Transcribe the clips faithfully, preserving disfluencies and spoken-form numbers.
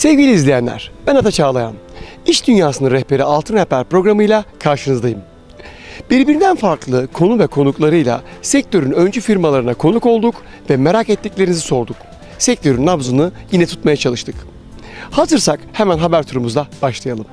Sevgili izleyenler, ben Ata Çağlayan. İş Dünyası'nın rehberi Altın Rehber programıyla karşınızdayım. Birbirinden farklı konu ve konuklarıyla sektörün öncü firmalarına konuk olduk ve merak ettiklerinizi sorduk. Sektörün nabzını yine tutmaya çalıştık. Hazırsak hemen haber turumuzla başlayalım.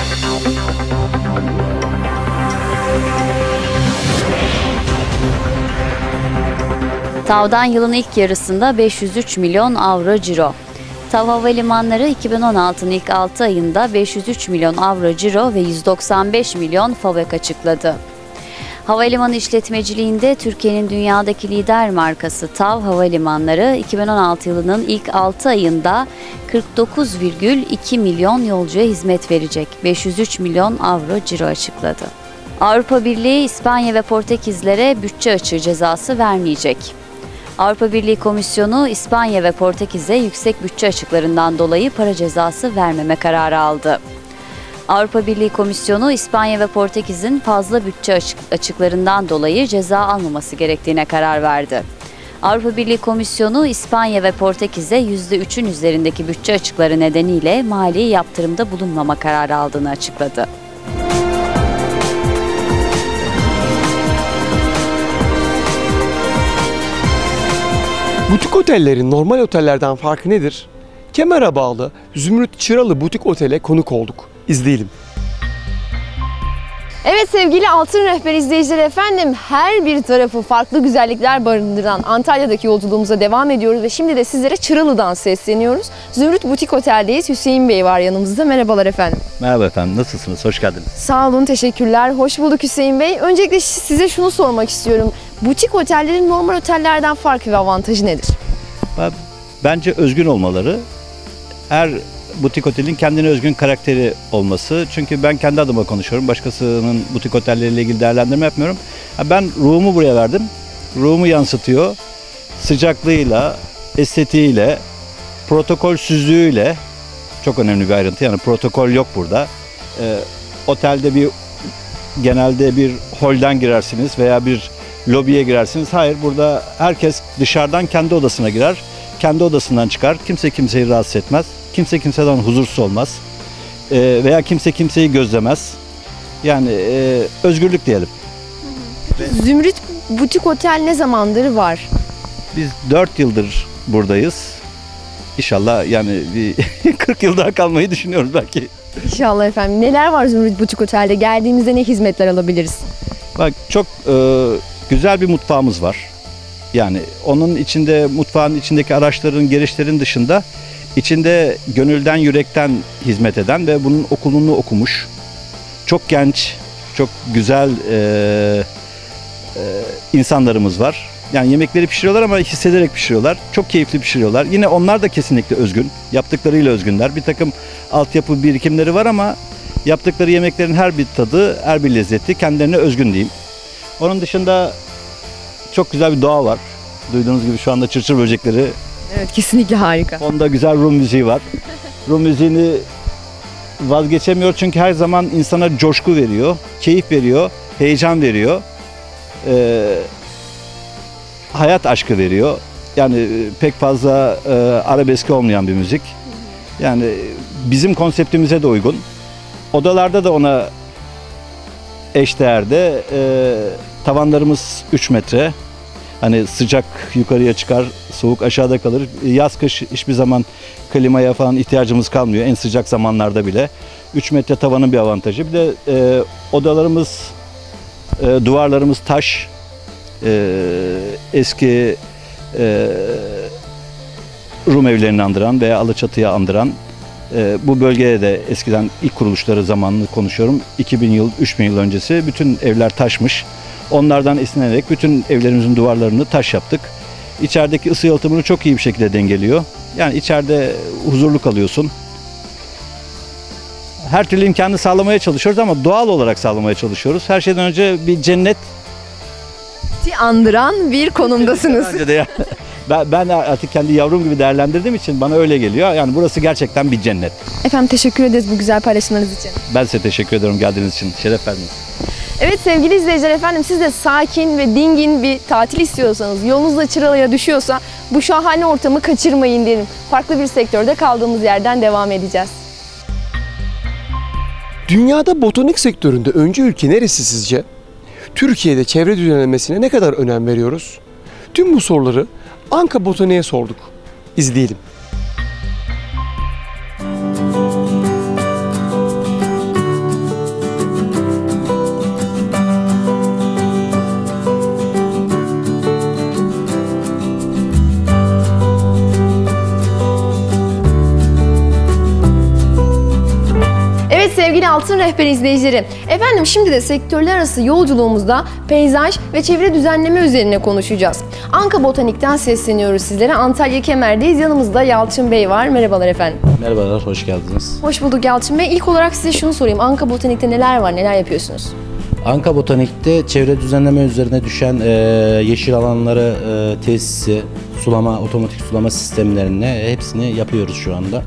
TAV'dan yılın ilk yarısında beş yüz üç milyon avro ciro. TAV Havalimanları iki bin on altının ilk altı ayında beş yüz üç milyon avro ciro ve yüz doksan beş milyon FAVÖK açıkladı. Havalimanı işletmeciliğinde Türkiye'nin dünyadaki lider markası TAV Havalimanları iki bin on altı yılının ilk altı ayında kırk dokuz virgül iki milyon yolcuya hizmet verecek beş yüz üç milyon avro ciro açıkladı. Avrupa Birliği, İspanya ve Portekizlere bütçe açığı cezası vermeyecek. Avrupa Birliği Komisyonu, İspanya ve Portekiz'e yüksek bütçe açıklarından dolayı para cezası vermeme kararı aldı. Avrupa Birliği Komisyonu, İspanya ve Portekiz'in fazla bütçe açık açıklarından dolayı ceza almaması gerektiğine karar verdi. Avrupa Birliği Komisyonu, İspanya ve Portekiz'e yüzde üçün üzerindeki bütçe açıkları nedeniyle mali yaptırımda bulunmama kararı aldığını açıkladı. Butik otellerin normal otellerden farkı nedir? Kemer'e bağlı Zümrüt Çıralı Butik Otel'e konuk olduk. İzleyelim. Evet sevgili Altın Rehber izleyicileri efendim, her bir tarafı farklı güzellikler barındıran Antalya'daki yolculuğumuza devam ediyoruz ve şimdi de sizlere Çıralı'dan sesleniyoruz. Zümrüt Butik Otel'deyiz. Hüseyin Bey var yanımızda. Merhabalar efendim. Merhaba efendim, nasılsınız? Hoş geldiniz. Sağ olun, teşekkürler. Hoş bulduk Hüseyin Bey. Öncelikle size şunu sormak istiyorum. Butik otellerin normal otellerden farkı ve avantajı nedir? Bence özgün olmaları. Her butik otelin kendine özgün karakteri olması. Çünkü ben kendi adıma konuşuyorum. Başkasının butik otelleriyle ilgili değerlendirme yapmıyorum. Ben ruhumu buraya verdim. Ruhumu yansıtıyor. Sıcaklığıyla, estetiğiyle, protokolsüzlüğüyle, çok önemli bir ayrıntı. Yani protokol yok burada. Ee, otelde bir genelde bir holden girersiniz veya bir lobiye girersiniz. Hayır, burada herkes dışarıdan kendi odasına girer. Kendi odasından çıkar. Kimse kimseyi rahatsız etmez. Kimse kimseden huzursuz olmaz. Ee, veya kimse kimseyi gözlemez. Yani e, özgürlük diyelim. Zümrüt Butik Otel ne zamandır var? Biz dört yıldır buradayız. İnşallah yani bir kırk yıl daha kalmayı düşünüyoruz belki. İnşallah efendim. Neler var Zümrüt Butik Otel'de? Geldiğimizde ne hizmetler alabiliriz? Bak, çok e, güzel bir mutfağımız var. Yani onun içinde, mutfağın içindeki araçların, gereçlerin dışında içinde gönülden, yürekten hizmet eden ve bunun okulunu okumuş, çok genç, çok güzel e, e, insanlarımız var. Yani yemekleri pişiriyorlar ama hissederek pişiriyorlar. Çok keyifli pişiriyorlar. Yine onlar da kesinlikle özgün. Yaptıklarıyla özgünler. Bir takım altyapı birikimleri var ama yaptıkları yemeklerin her bir tadı, her bir lezzeti kendilerine özgün diyeyim. Onun dışında çok güzel bir doğa var. Duyduğunuz gibi şu anda çırçır böcekleri. Evet, kesinlikle harika. Onda güzel Rum müziği var. Rum müziğini vazgeçemiyor çünkü her zaman insana coşku veriyor, keyif veriyor, heyecan veriyor. Ee, hayat aşkı veriyor. Yani pek fazla e, arabeski olmayan bir müzik. Yani bizim konseptimize de uygun. Odalarda da ona eşdeğerde. E, tavanlarımız üç metre. Hani sıcak yukarıya çıkar, soğuk aşağıda kalır. Yaz kış hiçbir zaman klimaya falan ihtiyacımız kalmıyor. En sıcak zamanlarda bile. üç metre tavanın bir avantajı. Bir de e, odalarımız, e, duvarlarımız taş. E, eski e, Rum evlerini andıran veya Alaçatı'ya andıran. E, bu bölgede de eskiden ilk kuruluşları zamanını konuşuyorum. iki bin yıl, üç bin yıl öncesi bütün evler taşmış. Onlardan esinlenerek bütün evlerimizin duvarlarını taş yaptık. İçerideki ısı yalıtımını çok iyi bir şekilde dengeliyor. Yani içeride huzurlu kalıyorsun. Her türlü imkanı sağlamaya çalışıyoruz ama doğal olarak sağlamaya çalışıyoruz. Her şeyden önce bir cennet andıran bir konumdasınız. Ben, ben artık kendi yavrum gibi değerlendirdiğim için bana öyle geliyor. Yani burası gerçekten bir cennet. Efendim teşekkür ederiz bu güzel paylaşımlarınız için. Ben size teşekkür ederim geldiğiniz için. Şeref verdiniz. Evet sevgili izleyiciler efendim, siz de sakin ve dingin bir tatil istiyorsanız, yolunuz da Çıralı'ya düşüyorsa Bu şahane ortamı kaçırmayın derim. Farklı bir sektörde kaldığımız yerden devam edeceğiz. Dünyada botanik sektöründe öncü ülke neresi sizce? Türkiye'de çevre düzenlemesine ne kadar önem veriyoruz? Tüm bu soruları Anka Botanik'e sorduk. İzleyelim. Sevgili Altın Rehber izleyicileri, efendim şimdi de sektörler arası yolculuğumuzda peyzaj ve çevre düzenleme üzerine konuşacağız. Anka Botanik'ten sesleniyoruz sizlere. Antalya Kemer'deyiz. Yanımızda Yalçın Bey var. Merhabalar efendim. Merhabalar, hoş geldiniz. Hoş bulduk Yalçın Bey. İlk olarak size şunu sorayım. Anka Botanik'te neler var, neler yapıyorsunuz? Anka Botanik'te çevre düzenleme üzerine düşen e, yeşil alanları, e, tesisi, sulama, otomatik sulama sistemlerine hepsini yapıyoruz şu anda.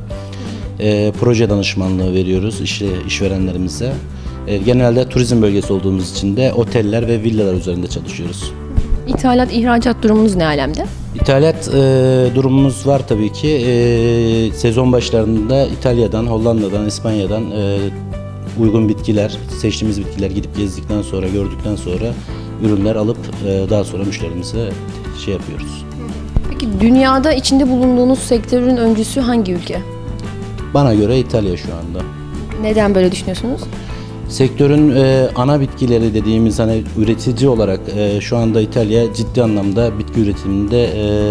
E, proje danışmanlığı veriyoruz iş, işverenlerimize. E, genelde turizm bölgesi olduğumuz için de oteller ve villalar üzerinde çalışıyoruz. İthalat, ihracat durumunuz ne alemde? İthalat e, durumumuz var tabii ki. E, sezon başlarında İtalya'dan, Hollanda'dan, İspanya'dan e, uygun bitkiler, seçtiğimiz bitkiler gidip gezdikten sonra, gördükten sonra ürünler alıp e, daha sonra müşterimize şey yapıyoruz. Peki dünyada içinde bulunduğunuz sektörün öncüsü hangi ülke? Bana göre İtalya şu anda. Neden böyle düşünüyorsunuz? Sektörün e, ana bitkileri dediğimiz hani üretici olarak e, şu anda İtalya ciddi anlamda bitki üretiminde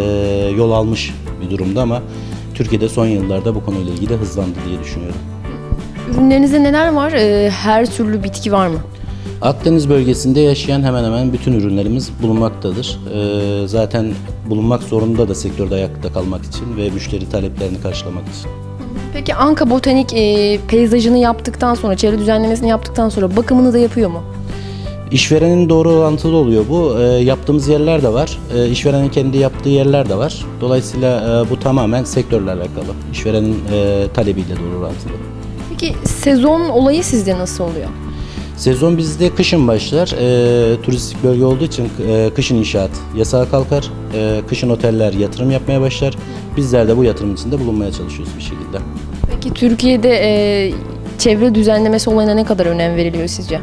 e, yol almış bir durumda ama Türkiye'de son yıllarda bu konuyla ilgili hızlandı diye düşünüyorum. Ürünlerinizde neler var? E, her türlü bitki var mı? Akdeniz bölgesinde yaşayan hemen hemen bütün ürünlerimiz bulunmaktadır. E, zaten bulunmak zorunda da sektörde ayakta kalmak için ve müşteri taleplerini karşılamak için. Peki Anka Botanik e, peyzajını yaptıktan sonra, çevre düzenlemesini yaptıktan sonra bakımını da yapıyor mu? İşverenin doğru orantılı oluyor bu. E, yaptığımız yerler de var. E, işverenin kendi yaptığı yerler de var. Dolayısıyla e, bu tamamen sektörle alakalı. İşverenin e, talebiyle doğru orantılı. Peki sezon olayı sizde nasıl oluyor? Sezon bizde kışın başlar. E, turistik bölge olduğu için e, kışın inşaat yasağa kalkar. E, kışın oteller yatırım yapmaya başlar. Bizler de bu yatırım içinde bulunmaya çalışıyoruz bir şekilde. Peki Türkiye'de e, çevre düzenlemesi olayına ne kadar önem veriliyor sizce?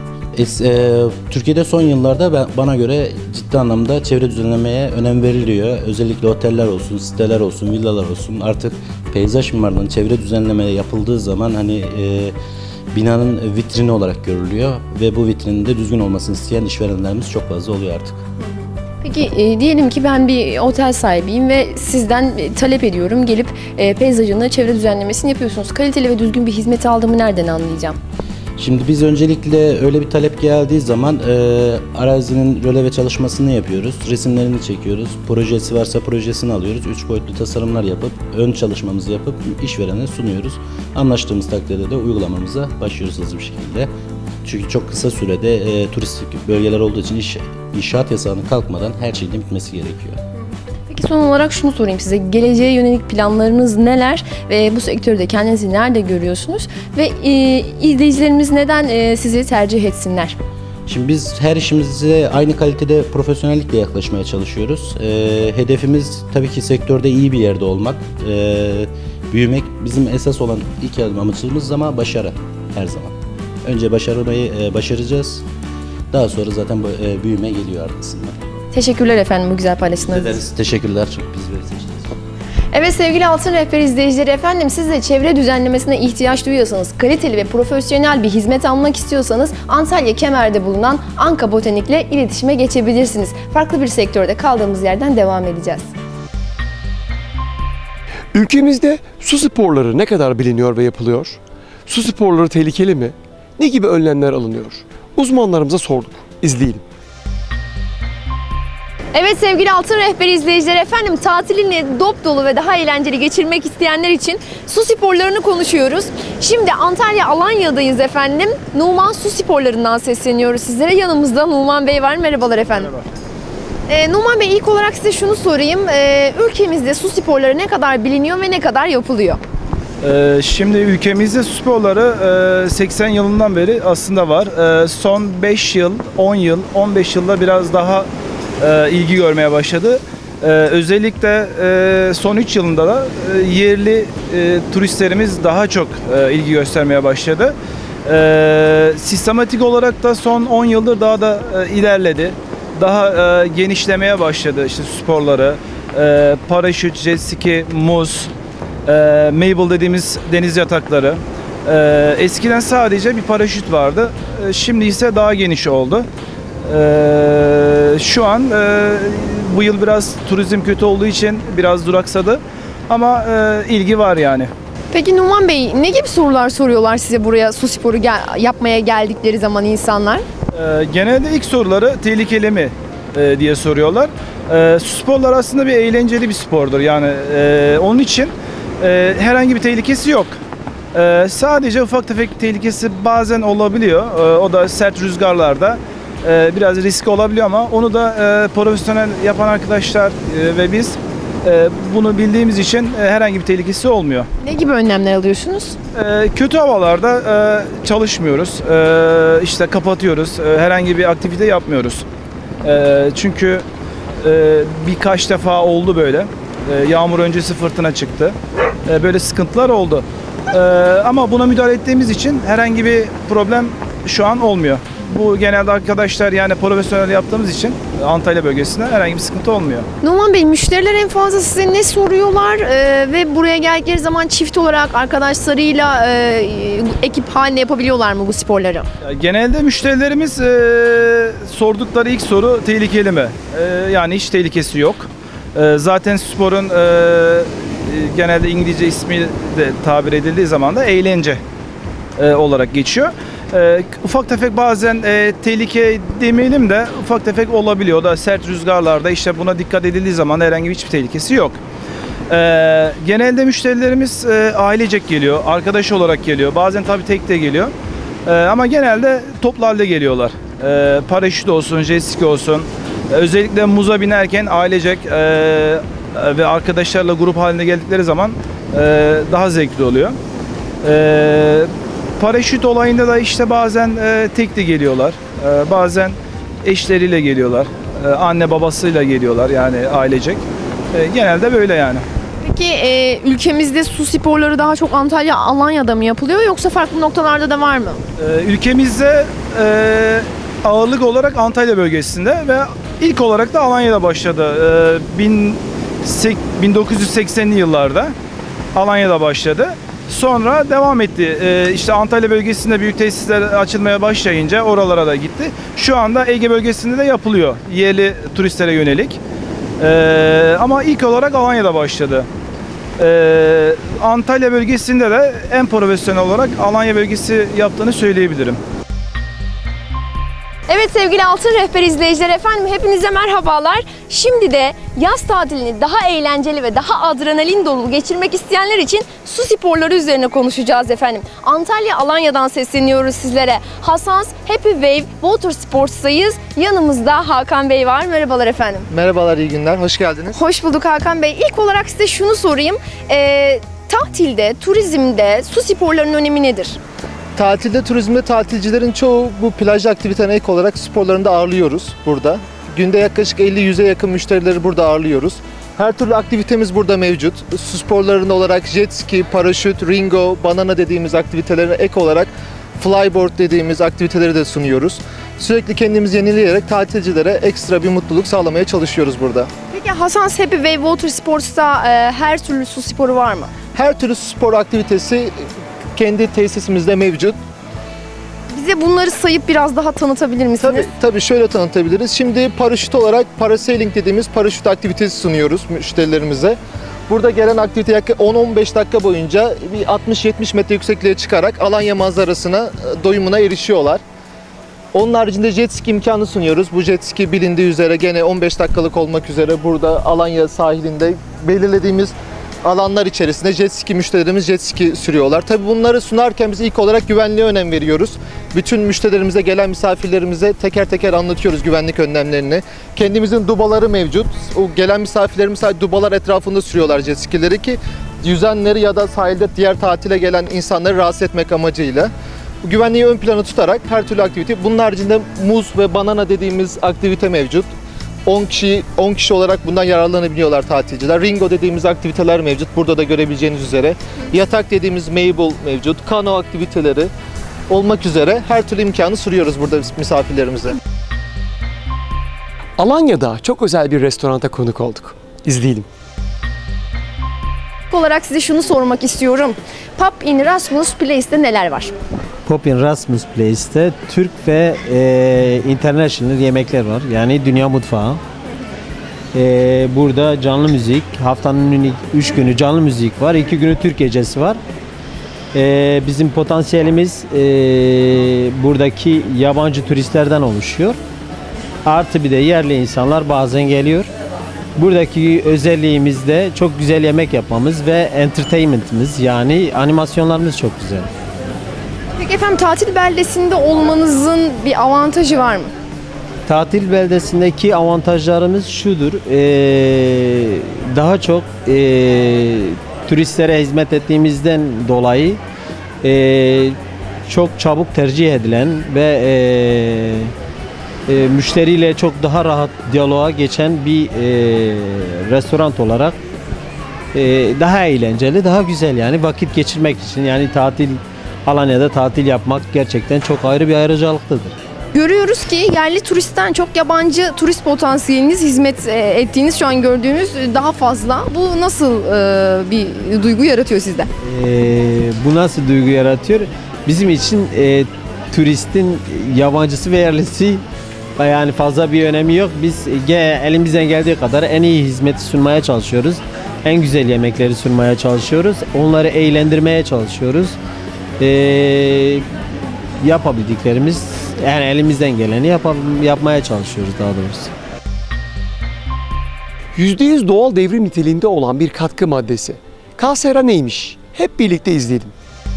Es, e, Türkiye'de son yıllarda ben, bana göre ciddi anlamda çevre düzenlemeye önem veriliyor. Özellikle oteller olsun, siteler olsun, villalar olsun. Artık peyzaj mimarlığının çevre düzenlemeye yapıldığı zaman hani e, binanın vitrini olarak görülüyor ve bu vitrinin de düzgün olmasını isteyen işverenlerimiz çok fazla oluyor artık. Peki e, diyelim ki ben bir otel sahibiyim ve sizden e, talep ediyorum. Gelip e, peyzajını, çevre düzenlemesini yapıyorsunuz. Kaliteli ve düzgün bir hizmet aldığımı nereden anlayacağım? Şimdi biz öncelikle öyle bir talep geldiği zaman e, arazinin röleve çalışmasını yapıyoruz. Resimlerini çekiyoruz. Projesi varsa projesini alıyoruz. Üç boyutlu tasarımlar yapıp ön çalışmamızı yapıp işverene sunuyoruz. Anlaştığımız takdirde de uygulamamıza başlıyoruz hızlı bir şekilde. Çünkü çok kısa sürede e, turistik bölgeler olduğu için iş, inşaat yasağının kalkmadan her şeyin bitmesi gerekiyor. Peki son olarak şunu sorayım size. Geleceğe yönelik planlarınız neler ve bu sektörde kendinizi nerede görüyorsunuz? Ve e, izleyicilerimiz neden e, sizi tercih etsinler? Şimdi biz her işimize aynı kalitede profesyonellikle yaklaşmaya çalışıyoruz. E, hedefimiz tabii ki sektörde iyi bir yerde olmak, e, büyümek bizim esas olan ilk adım amacımız ama başarı her zaman. Önce başarmayı e, başaracağız. Daha sonra zaten bu, e, büyüme geliyor arkasından. Teşekkürler efendim bu güzel paylaşımlarınız için. Teşekkürler. Çok bizleri seçtiniz. Evet sevgili Altın Rehber izleyicileri, efendim siz de çevre düzenlemesine ihtiyaç duyuyorsanız, kaliteli ve profesyonel bir hizmet almak istiyorsanız Antalya Kemer'de bulunan Anka Botanik'le iletişime geçebilirsiniz. Farklı bir sektörde kaldığımız yerden devam edeceğiz. Ülkemizde su sporları ne kadar biliniyor ve yapılıyor? Su sporları tehlikeli mi? Ne gibi önlemler alınıyor? Uzmanlarımıza sorduk. İzleyelim. Evet sevgili Altın Rehber izleyicileri, efendim tatilini dop dolu ve daha eğlenceli geçirmek isteyenler için su sporlarını konuşuyoruz. Şimdi Antalya Alanya'dayız efendim. Numan Su Sporları'ndan sesleniyoruz sizlere. Yanımızda Numan Bey var. Merhabalar efendim. Merhaba. Ee, Numan Bey, ilk olarak size şunu sorayım. Ee, ülkemizde su sporları ne kadar biliniyor ve ne kadar yapılıyor? Ee, şimdi ülkemizde su sporları seksen yılından beri aslında var. Son beş yıl, on yıl, on beş yılda biraz daha ilgi görmeye başladı. Ee, özellikle e, son üç yılında da e, yerli e, turistlerimiz daha çok e, ilgi göstermeye başladı. E, sistematik olarak da son on yıldır daha da e, ilerledi. Daha e, genişlemeye başladı işte sporları. E, paraşüt, jet ski, muz, e, Mabel dediğimiz deniz yatakları. E, eskiden sadece bir paraşüt vardı. E, şimdi ise daha geniş oldu. E, şu an e, bu yıl biraz turizm kötü olduğu için biraz duraksadı. Ama e, ilgi var yani. Peki Numan Bey, ne gibi sorular soruyorlar size buraya su sporu gel- yapmaya geldikleri zaman insanlar? E, genelde ilk soruları tehlikeli mi e, diye soruyorlar. E, su sporları aslında bir eğlenceli bir spordur. Yani e, onun için e, herhangi bir tehlikesi yok. E, sadece ufak tefek tehlikesi bazen olabiliyor. E, o da sert rüzgarlarda e, biraz riskli olabiliyor ama onu da e, profesyonel yapan arkadaşlar e, ve biz e, bunu bildiğimiz için e, herhangi bir tehlikesi olmuyor. Ne gibi önlemler alıyorsunuz? E, kötü havalarda e, çalışmıyoruz. E, işte kapatıyoruz. E, herhangi bir aktivite yapmıyoruz. E, çünkü e, birkaç defa oldu böyle. E, yağmur öncesi fırtına çıktı. E, böyle sıkıntılar oldu. E, ama buna müdahale ettiğimiz için herhangi bir problem şu an olmuyor. Bu genelde arkadaşlar yani profesyonel yaptığımız için Antalya bölgesinde herhangi bir sıkıntı olmuyor. Numan Bey, müşteriler en fazla size ne soruyorlar Ee, ve buraya geldikleri zaman çift olarak arkadaşlarıyla e, ekip halinde yapabiliyorlar mı bu sporları? Ya genelde müşterilerimiz e, sordukları ilk soru tehlikeli mi? E, yani hiç tehlikesi yok. E, zaten sporun e, genelde İngilizce ismi de tabir edildiği zaman da eğlence e, olarak geçiyor. E, ufak tefek bazen e, tehlike demeyelim de ufak tefek olabiliyor. O da sert rüzgarlarda işte buna dikkat edildiği zaman herhangi hiçbir tehlikesi yok. E, genelde müşterilerimiz e, ailecek geliyor, arkadaş olarak geliyor. Bazen tabii tek de geliyor. E, ama genelde toplu halde geliyorlar. E, paraşüt olsun, jet ski olsun. E, özellikle muza binerken ailecek e, ve arkadaşlarla grup halinde geldikleri zaman e, daha zevkli oluyor. E, paraşüt olayında da işte bazen e, tek de geliyorlar. E, bazen eşleriyle geliyorlar. E, anne babasıyla geliyorlar yani ailecek. E, genelde böyle yani. Peki e, ülkemizde su sporları daha çok Antalya, Alanya'da mı yapılıyor yoksa farklı noktalarda da var mı? E, ülkemizde e, ağırlık olarak Antalya bölgesinde ve ilk olarak da Alanya'da başladı. E, bin dokuz yüz seksenli yıllarda Alanya'da başladı. Sonra devam etti. E, işte Antalya bölgesinde büyük tesisler açılmaya başlayınca oralara da gitti. Şu anda Ege bölgesinde de yapılıyor yerli turistlere yönelik. E, ama ilk olarak Alanya'da başladı. E, Antalya bölgesinde de en profesyonel olarak Alanya bölgesi yaptığını söyleyebilirim. Evet sevgili Altın Rehber izleyiciler, efendim hepinize merhabalar. Şimdi de yaz tatilini daha eğlenceli ve daha adrenalin dolu geçirmek isteyenler için su sporları üzerine konuşacağız efendim. Antalya, Alanya'dan sesleniyoruz sizlere. Hasans Happy Wave Water Sports'tayız. Yanımızda Hakan Bey var. Merhabalar efendim. Merhabalar, iyi günler. Hoş geldiniz. Hoş bulduk Hakan Bey. İlk olarak size şunu sorayım. Ee, tatilde, turizmde su sporlarının önemi nedir? Tatilde, turizmde tatilcilerin çoğu bu plaj aktivitelerine ek olarak sporlarını da ağırlıyoruz burada. Günde yaklaşık elli yüze yakın müşterileri burada ağırlıyoruz. Her türlü aktivitemiz burada mevcut. Su sporlarında olarak jet ski, paraşüt, ringo, banana dediğimiz aktivitelerine ek olarak flyboard dediğimiz aktiviteleri de sunuyoruz. Sürekli kendimizi yenileyerek tatilcilere ekstra bir mutluluk sağlamaya çalışıyoruz burada. Peki Hasans Happy Wave Water Sports'ta e, her türlü su sporu var mı? Her türlü spor aktivitesi kendi tesisimizde mevcut. Bize bunları sayıp biraz daha tanıtabilir misiniz? Tabii, tabii şöyle tanıtabiliriz. Şimdi paraşüt olarak parasailing dediğimiz paraşüt aktivitesi sunuyoruz müşterilerimize. Burada gelen aktivite yaklaşık on on beş dakika boyunca bir altmış yetmiş metre yüksekliğe çıkarak Alanya manzarasına, doyumuna erişiyorlar. Onun haricinde jet ski imkanı sunuyoruz. Bu jet ski bilindiği üzere gene on beş dakikalık olmak üzere burada Alanya sahilinde belirlediğimiz alanlar içerisinde jet ski müşterilerimiz jet ski sürüyorlar. Tabii bunları sunarken biz ilk olarak güvenliğe önem veriyoruz. Bütün müşterilerimize, gelen misafirlerimize teker teker anlatıyoruz güvenlik önlemlerini. Kendimizin dubaları mevcut. O gelen misafirlerimiz sadece dubalar etrafında sürüyorlar jet skileri ki yüzenleri ya da sahilde diğer tatile gelen insanları rahatsız etmek amacıyla. Bu güvenliği ön plana tutarak her türlü aktivite. Bunun haricinde muz ve banana dediğimiz aktivite mevcut. on kişi on kişi olarak bundan yararlanabiliyorlar tatilciler. Ringo dediğimiz aktiviteler mevcut. Burada da görebileceğiniz üzere. Yatak dediğimiz Mabel mevcut. Kano aktiviteleri olmak üzere her türlü imkanı sunuyoruz burada misafirlerimize. Alanya'da çok özel bir restoranta konuk olduk. İzleyelim. İlk olarak size şunu sormak istiyorum. Pub in Rasmus Place'te neler var? Pub in Rasmus Place'te Türk ve e, international yemekler var. Yani dünya mutfağı. E, burada canlı müzik, haftanın üç günü canlı müzik var. iki günü Türk gecesi var. E, bizim potansiyelimiz e, buradaki yabancı turistlerden oluşuyor. Artı bir de yerli insanlar bazen geliyor. Buradaki özelliğimiz de çok güzel yemek yapmamız ve entertainment'ımız, yani animasyonlarımız çok güzel. Peki efendim, tatil beldesinde olmanızın bir avantajı var mı? Tatil beldesindeki avantajlarımız şudur. Ee, daha çok e, turistlere hizmet ettiğimizden dolayı e, çok çabuk tercih edilen ve e, e, müşteriyle çok daha rahat diyaloğa geçen bir e, restoran olarak e, daha eğlenceli, daha güzel, yani vakit geçirmek için, yani tatil Alanya'da tatil yapmak gerçekten çok ayrı bir ayrıcalıklıdır. Görüyoruz ki yerli turistten çok yabancı turist potansiyeliniz, hizmet ettiğiniz, şu an gördüğünüz daha fazla. Bu nasıl e, bir duygu yaratıyor sizde? E, bu nasıl duygu yaratıyor? Bizim için e, turistin yabancısı ve yerlisi yani fazla bir önemi yok. Biz elimizden geldiği kadar en iyi hizmeti sunmaya çalışıyoruz. En güzel yemekleri sunmaya çalışıyoruz. Onları eğlendirmeye çalışıyoruz. Ee, yapabildiklerimiz, yani elimizden geleni yap yapmaya çalışıyoruz daha doğrusu. yüzde yüz doğal devrim niteliğinde olan bir katkı maddesi. Kalsera neymiş? Hep birlikte izleyelim.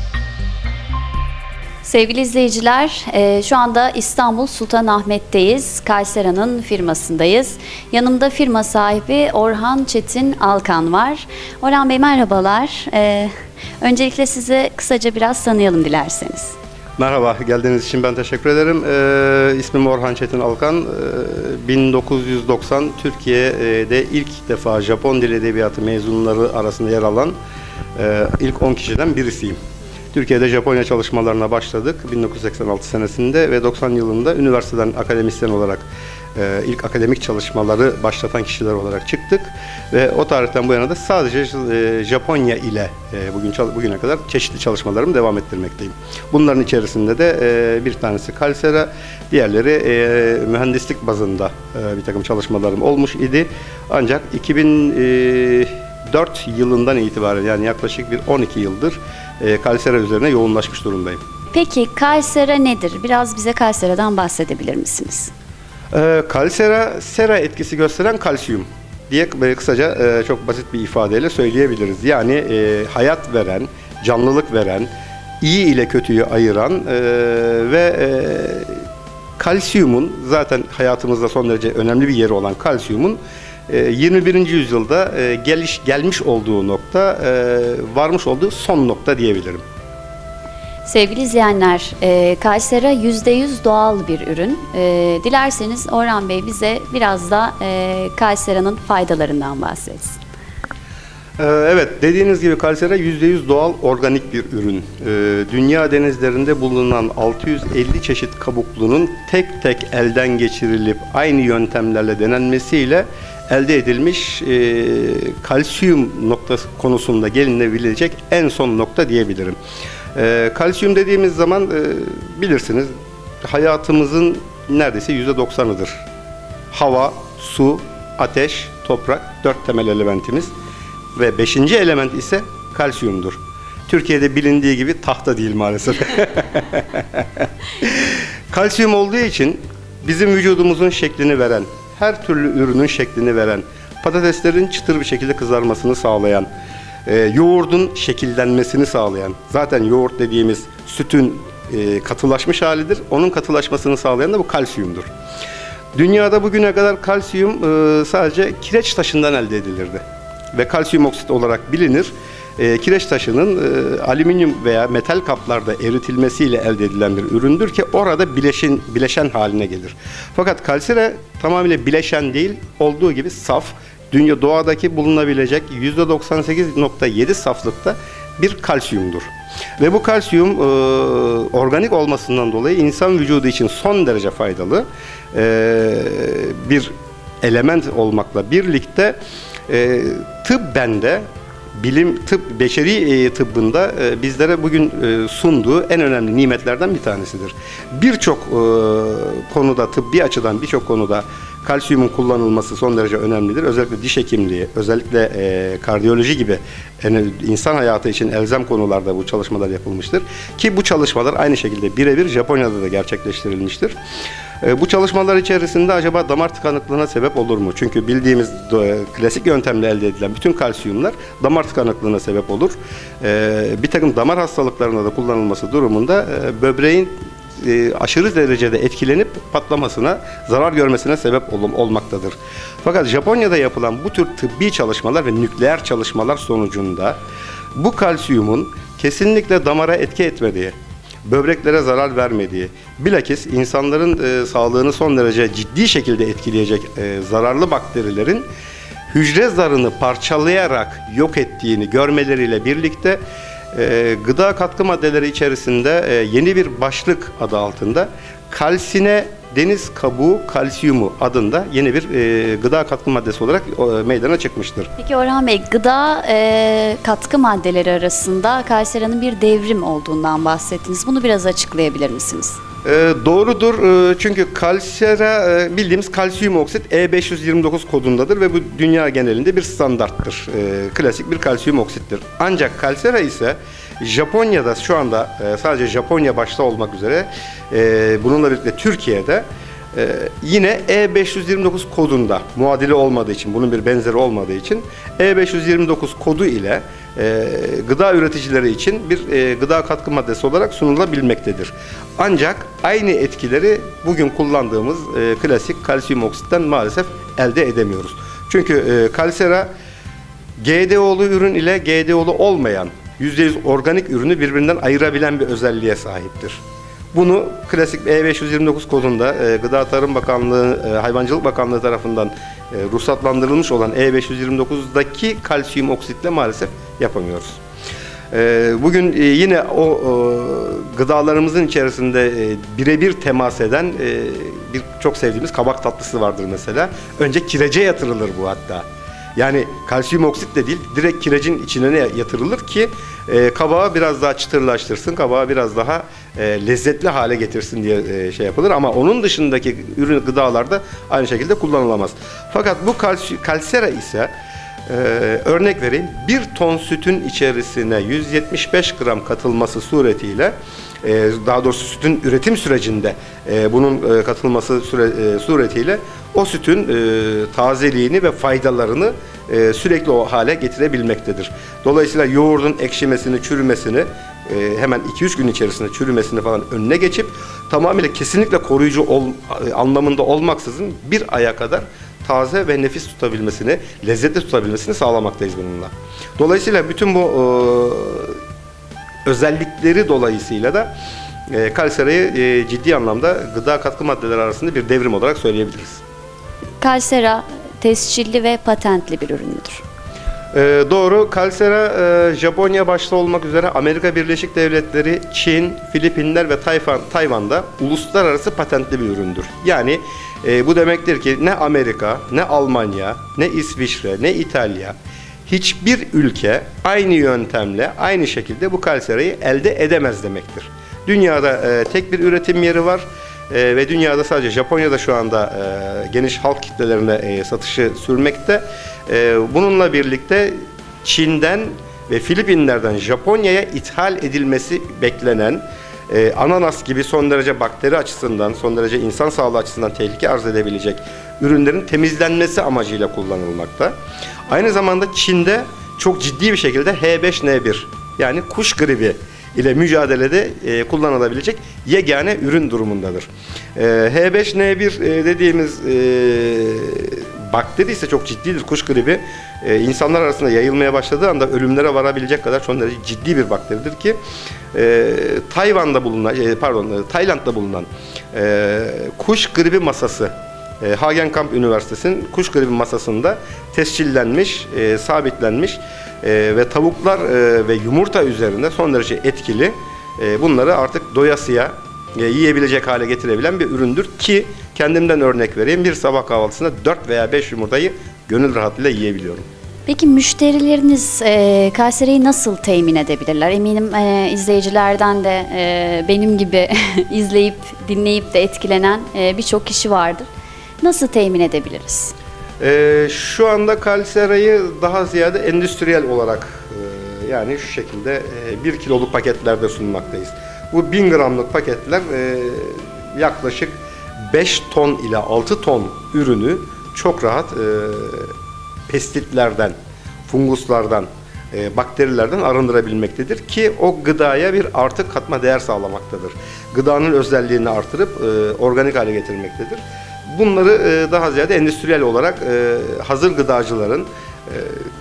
Sevgili izleyiciler, şu anda İstanbul Sultanahmet'teyiz. Kalsera'nın firmasındayız. Yanımda firma sahibi Orhan Çetin Alkan var. Orhan Bey merhabalar. Öncelikle sizi kısaca biraz tanıyalım dilerseniz. Merhaba, geldiğiniz için ben teşekkür ederim. Ee, ismim Orhan Çetin Alkan. Ee, bin dokuz yüz doksan Türkiye'de ilk defa Japon Dil Edebiyatı mezunları arasında yer alan e, ilk on kişiden birisiyim. Türkiye'de Japonya çalışmalarına başladık bin dokuz yüz seksen altı senesinde ve doksan yılında üniversiteden akademisyen olarak e, ilk akademik çalışmaları başlatan kişiler olarak çıktık ve o tarihten bu yana da sadece e, Japonya ile e, bugün bugüne kadar çeşitli çalışmalarımı devam ettirmekteyim. Bunların içerisinde de e, bir tanesi Kalsera, diğerleri e, mühendislik bazında e, bir takım çalışmalarım olmuş idi. Ancak iki bin dört yılından itibaren, yani yaklaşık bir on iki yıldır e, Kalsera üzerine yoğunlaşmış durumdayım. Peki Kalsera nedir? Biraz bize Kalsera'dan bahsedebilir misiniz? E, Kalsera, sera etkisi gösteren kalsiyum diye kısaca e, çok basit bir ifadeyle söyleyebiliriz. Yani e, hayat veren, canlılık veren, iyi ile kötüyü ayıran e, ve e, kalsiyumun, zaten hayatımızda son derece önemli bir yeri olan kalsiyumun yirmi birinci yüzyılda geliş gelmiş olduğu nokta, varmış olduğu son nokta diyebilirim. Sevgili izleyenler, Kalsera yüzde yüz doğal bir ürün. Dilerseniz Orhan Bey bize biraz da Kalsera'nın faydalarından bahsetsin. Evet, dediğiniz gibi Kalsera yüzde yüz doğal organik bir ürün. Dünya denizlerinde bulunan altı yüz elli çeşit kabuklunun tek tek elden geçirilip aynı yöntemlerle denenmesiyle elde edilmiş e, kalsiyum noktası konusunda gelinebilecek en son nokta diyebilirim. E, kalsiyum dediğimiz zaman e, bilirsiniz hayatımızın neredeyse yüzde doksanıdır. Hava, su, ateş, toprak, dört temel elementimiz ve beşinci element ise kalsiyumdur. Türkiye'de bilindiği gibi tahta değil maalesef. Kalsiyum olduğu için bizim vücudumuzun şeklini veren, her türlü ürünün şeklini veren, patateslerin çıtır bir şekilde kızarmasını sağlayan, e, yoğurdun şekillenmesini sağlayan, zaten yoğurt dediğimiz sütün e, katılaşmış halidir. Onun katılaşmasını sağlayan da bu kalsiyumdur. Dünyada bugüne kadar kalsiyum e, sadece kireç taşından elde edilirdi ve kalsiyum oksit olarak bilinir. e, kireç taşının e, alüminyum veya metal kaplarda eritilmesiyle elde edilen bir üründür ki orada bileşin, bileşen haline gelir. Fakat kalsire tamamıyla bileşen değil, olduğu gibi saf, dünya doğadaki bulunabilecek yüzde doksan sekiz nokta yedi saflıkta bir kalsiyumdur. Ve bu kalsiyum e, organik olmasından dolayı insan vücudu için son derece faydalı e, bir element olmakla birlikte e, tıbben de bilim tıp beşeri e, tıbbında e, bizlere bugün e, sunduğu en önemli nimetlerden bir tanesidir. Birçok e, konuda tıbbi açıdan birçok konuda kalsiyumun kullanılması son derece önemlidir. Özellikle diş hekimliği, özellikle e, kardiyoloji gibi yani insan hayatı için elzem konularda bu çalışmalar yapılmıştır. Ki bu çalışmalar aynı şekilde birebir Japonya'da da gerçekleştirilmiştir. E, bu çalışmalar içerisinde acaba damar tıkanıklığına sebep olur mu? Çünkü bildiğimiz e, klasik yöntemle elde edilen bütün kalsiyumlar damar tıkanıklığına sebep olur. E, bir takım damar hastalıklarına da kullanılması durumunda e, böbreğin E, aşırı derecede etkilenip patlamasına, zarar görmesine sebep ol olmaktadır. Fakat Japonya'da yapılan bu tür tıbbi çalışmalar ve nükleer çalışmalar sonucunda bu kalsiyumun kesinlikle damara etki etmediği, böbreklere zarar vermediği, bilakis insanların e, sağlığını son derece ciddi şekilde etkileyecek e, zararlı bakterilerin hücre zarını parçalayarak yok ettiğini görmeleriyle birlikte E, gıda katkı maddeleri içerisinde e, yeni bir başlık adı altında kalsine deniz kabuğu kalsiyumu adında yeni bir e, gıda katkı maddesi olarak e, meydana çıkmıştır. Peki Orhan Bey, gıda e, katkı maddeleri arasında kalsiranın bir devrim olduğundan bahsettiniz. Bunu biraz açıklayabilir misiniz? E, doğrudur e, çünkü kalsera e, bildiğimiz kalsiyum oksit E beş yüz yirmi dokuz kodundadır ve bu dünya genelinde bir standarttır. E, klasik bir kalsiyum oksittir. Ancak kalsera ise Japonya'da şu anda e, sadece Japonya başta olmak üzere e, bununla birlikte Türkiye'de e, yine E beş yüz yirmi dokuz kodunda muadili olmadığı için, bunun bir benzeri olmadığı için E beş yüz yirmi dokuz kodu ile e, gıda üreticileri için bir e, gıda katkı maddesi olarak sunulabilmektedir. Ancak aynı etkileri bugün kullandığımız e, klasik kalsiyum oksitten maalesef elde edemiyoruz. Çünkü e, kalsera G D O'lu ürün ile G D O'lu olmayan yüzde yüz organik ürünü birbirinden ayırabilen bir özelliğe sahiptir. Bunu klasik E beş yüz yirmi dokuz kodunda e, Gıda Tarım Bakanlığı, e, Hayvancılık Bakanlığı tarafından e, ruhsatlandırılmış olan E beş yüz yirmi dokuzdaki kalsiyum oksitle maalesef yapamıyoruz. E, bugün e, yine o e, gıdalarımızın içerisinde e, birebir temas eden e, bir çok sevdiğimiz kabak tatlısı vardır mesela. Önce kirece yatırılır bu hatta. Yani kalsiyum oksit de değil, direkt kirecin içine yatırılır ki e, kabağı biraz daha çıtırlaştırsın, kabağı biraz daha e, lezzetli hale getirsin diye e, şey yapılır. Ama onun dışındaki ürün gıdalarda aynı şekilde kullanılamaz. Fakat bu kalsera ise e, örnek vereyim, bir ton sütün içerisine yüz yetmiş beş gram katılması suretiyle, e, daha doğrusu sütün üretim sürecinde e, bunun e, katılması süre, e, suretiyle o sütün e, tazeliğini ve faydalarını e, sürekli o hale getirebilmektedir. Dolayısıyla yoğurdun ekşimesini, çürümesini e, hemen iki üç gün içerisinde çürümesini falan önüne geçip tamamıyla kesinlikle koruyucu ol, anlamında olmaksızın bir aya kadar taze ve nefis tutabilmesini, lezzetli tutabilmesini sağlamaktayız bununla. Dolayısıyla bütün bu e, özellikleri dolayısıyla da e, kalserayı e, ciddi anlamda gıda katkı maddeleri arasında bir devrim olarak söyleyebiliriz. Kalsera tescilli ve patentli bir ürün müdür? Ee, doğru. Kalsera e, Japonya başta olmak üzere Amerika Birleşik Devletleri, Çin, Filipinler ve Tayvan, Tayvan'da uluslararası patentli bir üründür. Yani e, bu demektir ki ne Amerika, ne Almanya, ne İsviçre, ne İtalya, hiçbir ülke aynı yöntemle, aynı şekilde bu kalserayı elde edemez demektir. Dünyada e, tek bir üretim yeri var. Ee, ve dünyada sadece Japonya'da şu anda e, geniş halk kitlelerine e, satışı sürmekte. E, bununla birlikte Çin'den ve Filipinler'den Japonya'ya ithal edilmesi beklenen e, ananas gibi son derece bakteri açısından, son derece insan sağlığı açısından tehlike arz edebilecek ürünlerin temizlenmesi amacıyla kullanılmakta. Aynı zamanda Çin'de çok ciddi bir şekilde H beş N bir yani kuş gribi ile mücadelede e, kullanılabilecek yegane ürün durumundadır. E, H beş N bir e, dediğimiz e, bakteri ise çok ciddidir. Kuş gribi e, insanlar arasında yayılmaya başladığı anda ölümlere varabilecek kadar son derece ciddi bir bakteridir ki e, Tayvan'da bulunan, e, pardon Tayland'da bulunan e, kuş gribi masası, e, Hagenkamp Üniversitesi'nin kuş gribi masasında tescillenmiş, e, sabitlenmiş e, ve tavuklar e, ve yumurta üzerinde son derece etkili, e, bunları artık doyasıya e, yiyebilecek hale getirebilen bir üründür ki kendimden örnek vereyim, bir sabah kahvaltısında dört veya beş yumurtayı gönül rahatlığıyla yiyebiliyorum. Peki müşterileriniz e, Kayseri'yi nasıl temin edebilirler? Eminim e, izleyicilerden de e, benim gibi izleyip dinleyip de etkilenen e, birçok kişi vardır. Nasıl temin edebiliriz? E, şu anda Kalsera'yı daha ziyade endüstriyel olarak e, yani şu şekilde e, bir kiloluk paketlerde sunmaktayız. Bu bin gramlık paketler e, yaklaşık beş ton ile altı ton ürünü çok rahat e, pestitlerden, funguslardan, e, bakterilerden arındırabilmektedir ki o gıdaya bir artı katma değer sağlamaktadır. Gıdanın özelliğini artırıp e, organik hale getirmektedir. Bunları e, daha ziyade endüstriyel olarak e, hazır gıdacıların e,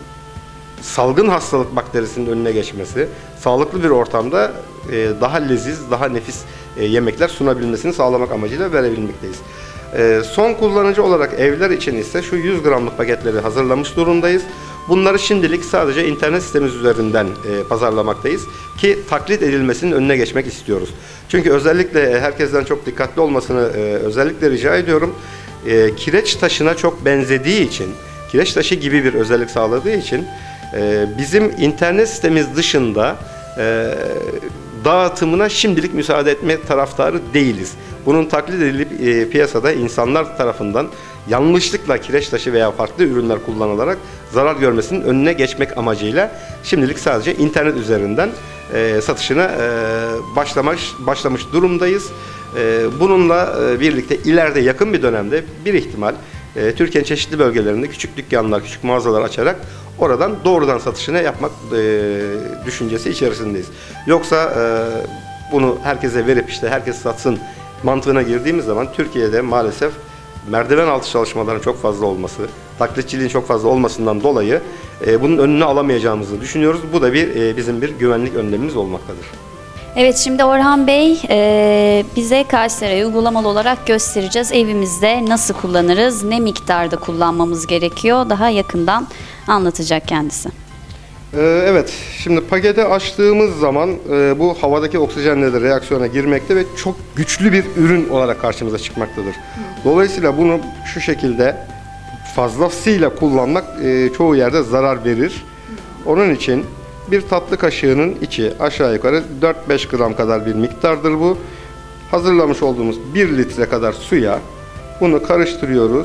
salgın hastalık bakterisinin önüne geçmesi, sağlıklı bir ortamda e, daha leziz, daha nefis e, yemekler sunabilmesini sağlamak amacıyla verebilmekteyiz. E, son kullanıcı olarak evler için ise şu yüz gramlık paketleri hazırlamış durumdayız. Bunları şimdilik sadece internet sitemiz üzerinden e, pazarlamaktayız ki taklit edilmesinin önüne geçmek istiyoruz. Çünkü özellikle herkesten çok dikkatli olmasını e, özellikle rica ediyorum. E, kireç taşına çok benzediği için, kireç taşı gibi bir özellik sağladığı için e, bizim internet sitemiz dışında e, dağıtımına şimdilik müsaade etme taraftarı değiliz. Bunun taklit edilip e, piyasada insanlar tarafından yanlışlıkla kireç taşı veya farklı ürünler kullanılarak zarar görmesinin önüne geçmek amacıyla şimdilik sadece internet üzerinden e, satışına e, başlamış başlamış durumdayız. E, bununla e, birlikte ileride yakın bir dönemde bir ihtimal e, Türkiye'nin çeşitli bölgelerinde küçük dükkanlar, küçük mağazalar açarak oradan doğrudan satışını yapmak e, düşüncesi içerisindeyiz. Yoksa e, bunu herkese verip işte herkes satsın mantığına girdiğimiz zaman Türkiye'de maalesef merdiven altı çalışmaların çok fazla olması, taklitçiliğin çok fazla olmasından dolayı e, bunun önünü alamayacağımızı düşünüyoruz. Bu da bir e, bizim bir güvenlik önlemimiz olmaktadır. Evet, şimdi Orhan Bey e, bize Kayseri'yi uygulamalı olarak göstereceğiz. Evimizde nasıl kullanırız, ne miktarda kullanmamız gerekiyor daha yakından anlatacak kendisi. Evet, şimdi paketi açtığımız zaman e, bu havadaki oksijenle de reaksiyona girmekte ve çok güçlü bir ürün olarak karşımıza çıkmaktadır. Dolayısıyla bunu şu şekilde fazlasıyla kullanmak e, çoğu yerde zarar verir. Onun için bir tatlı kaşığının içi aşağı yukarı dört beş gram kadar bir miktardır bu. Hazırlamış olduğumuz bir litre kadar suya bunu karıştırıyoruz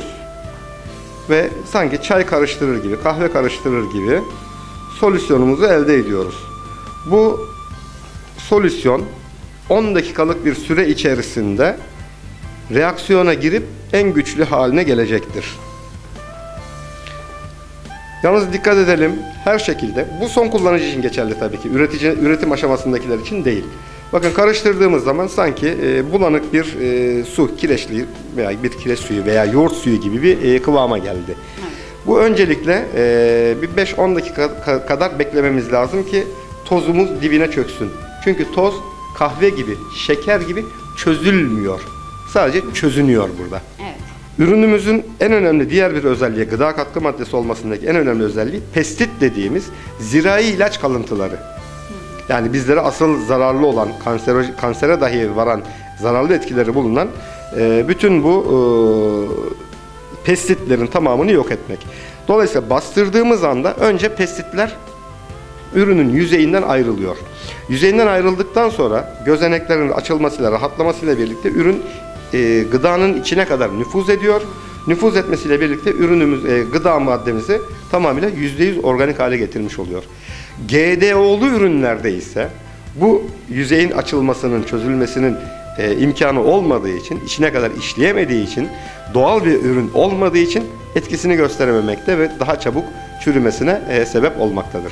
ve sanki çay karıştırır gibi, kahve karıştırır gibi solüsyonumuzu elde ediyoruz. Bu solüsyon on dakikalık bir süre içerisinde reaksiyona girip en güçlü haline gelecektir. Yalnız dikkat edelim, her şekilde, bu son kullanıcı için geçerli tabii ki, üretici, üretim aşamasındakiler için değil. Bakın karıştırdığımız zaman sanki e, bulanık bir e, su, kireçli veya bir kireç suyu veya yoğurt suyu gibi bir e, kıvama geldi. Evet. Bu öncelikle e, bir beş on dakika kadar beklememiz lazım ki tozumuz dibine çöksün. Çünkü toz kahve gibi, şeker gibi çözülmüyor. Sadece çözünüyor burada. Evet. Ürünümüzün en önemli diğer bir özelliği, gıda katkı maddesi olmasındaki en önemli özelliği pestit dediğimiz zirai ilaç kalıntıları. Yani bizlere asıl zararlı olan, kansere, kansere dahi varan zararlı etkileri bulunan e, bütün bu e, pestitlerin tamamını yok etmek. Dolayısıyla bastırdığımız anda önce pestitler ürünün yüzeyinden ayrılıyor. Yüzeyinden ayrıldıktan sonra gözeneklerin açılmasıyla, rahatlamasıyla birlikte ürün e, gıdanın içine kadar nüfuz ediyor. Nüfuz etmesiyle birlikte ürünümüz, e, gıda maddemizi tamamıyla yüzde yüz organik hale getirmiş oluyor. G D O'lu ürünlerde ise bu yüzeyin açılmasının, çözülmesinin e, imkanı olmadığı için, içine kadar işleyemediği için, doğal bir ürün olmadığı için etkisini gösterememekte ve daha çabuk çürümesine e, sebep olmaktadır.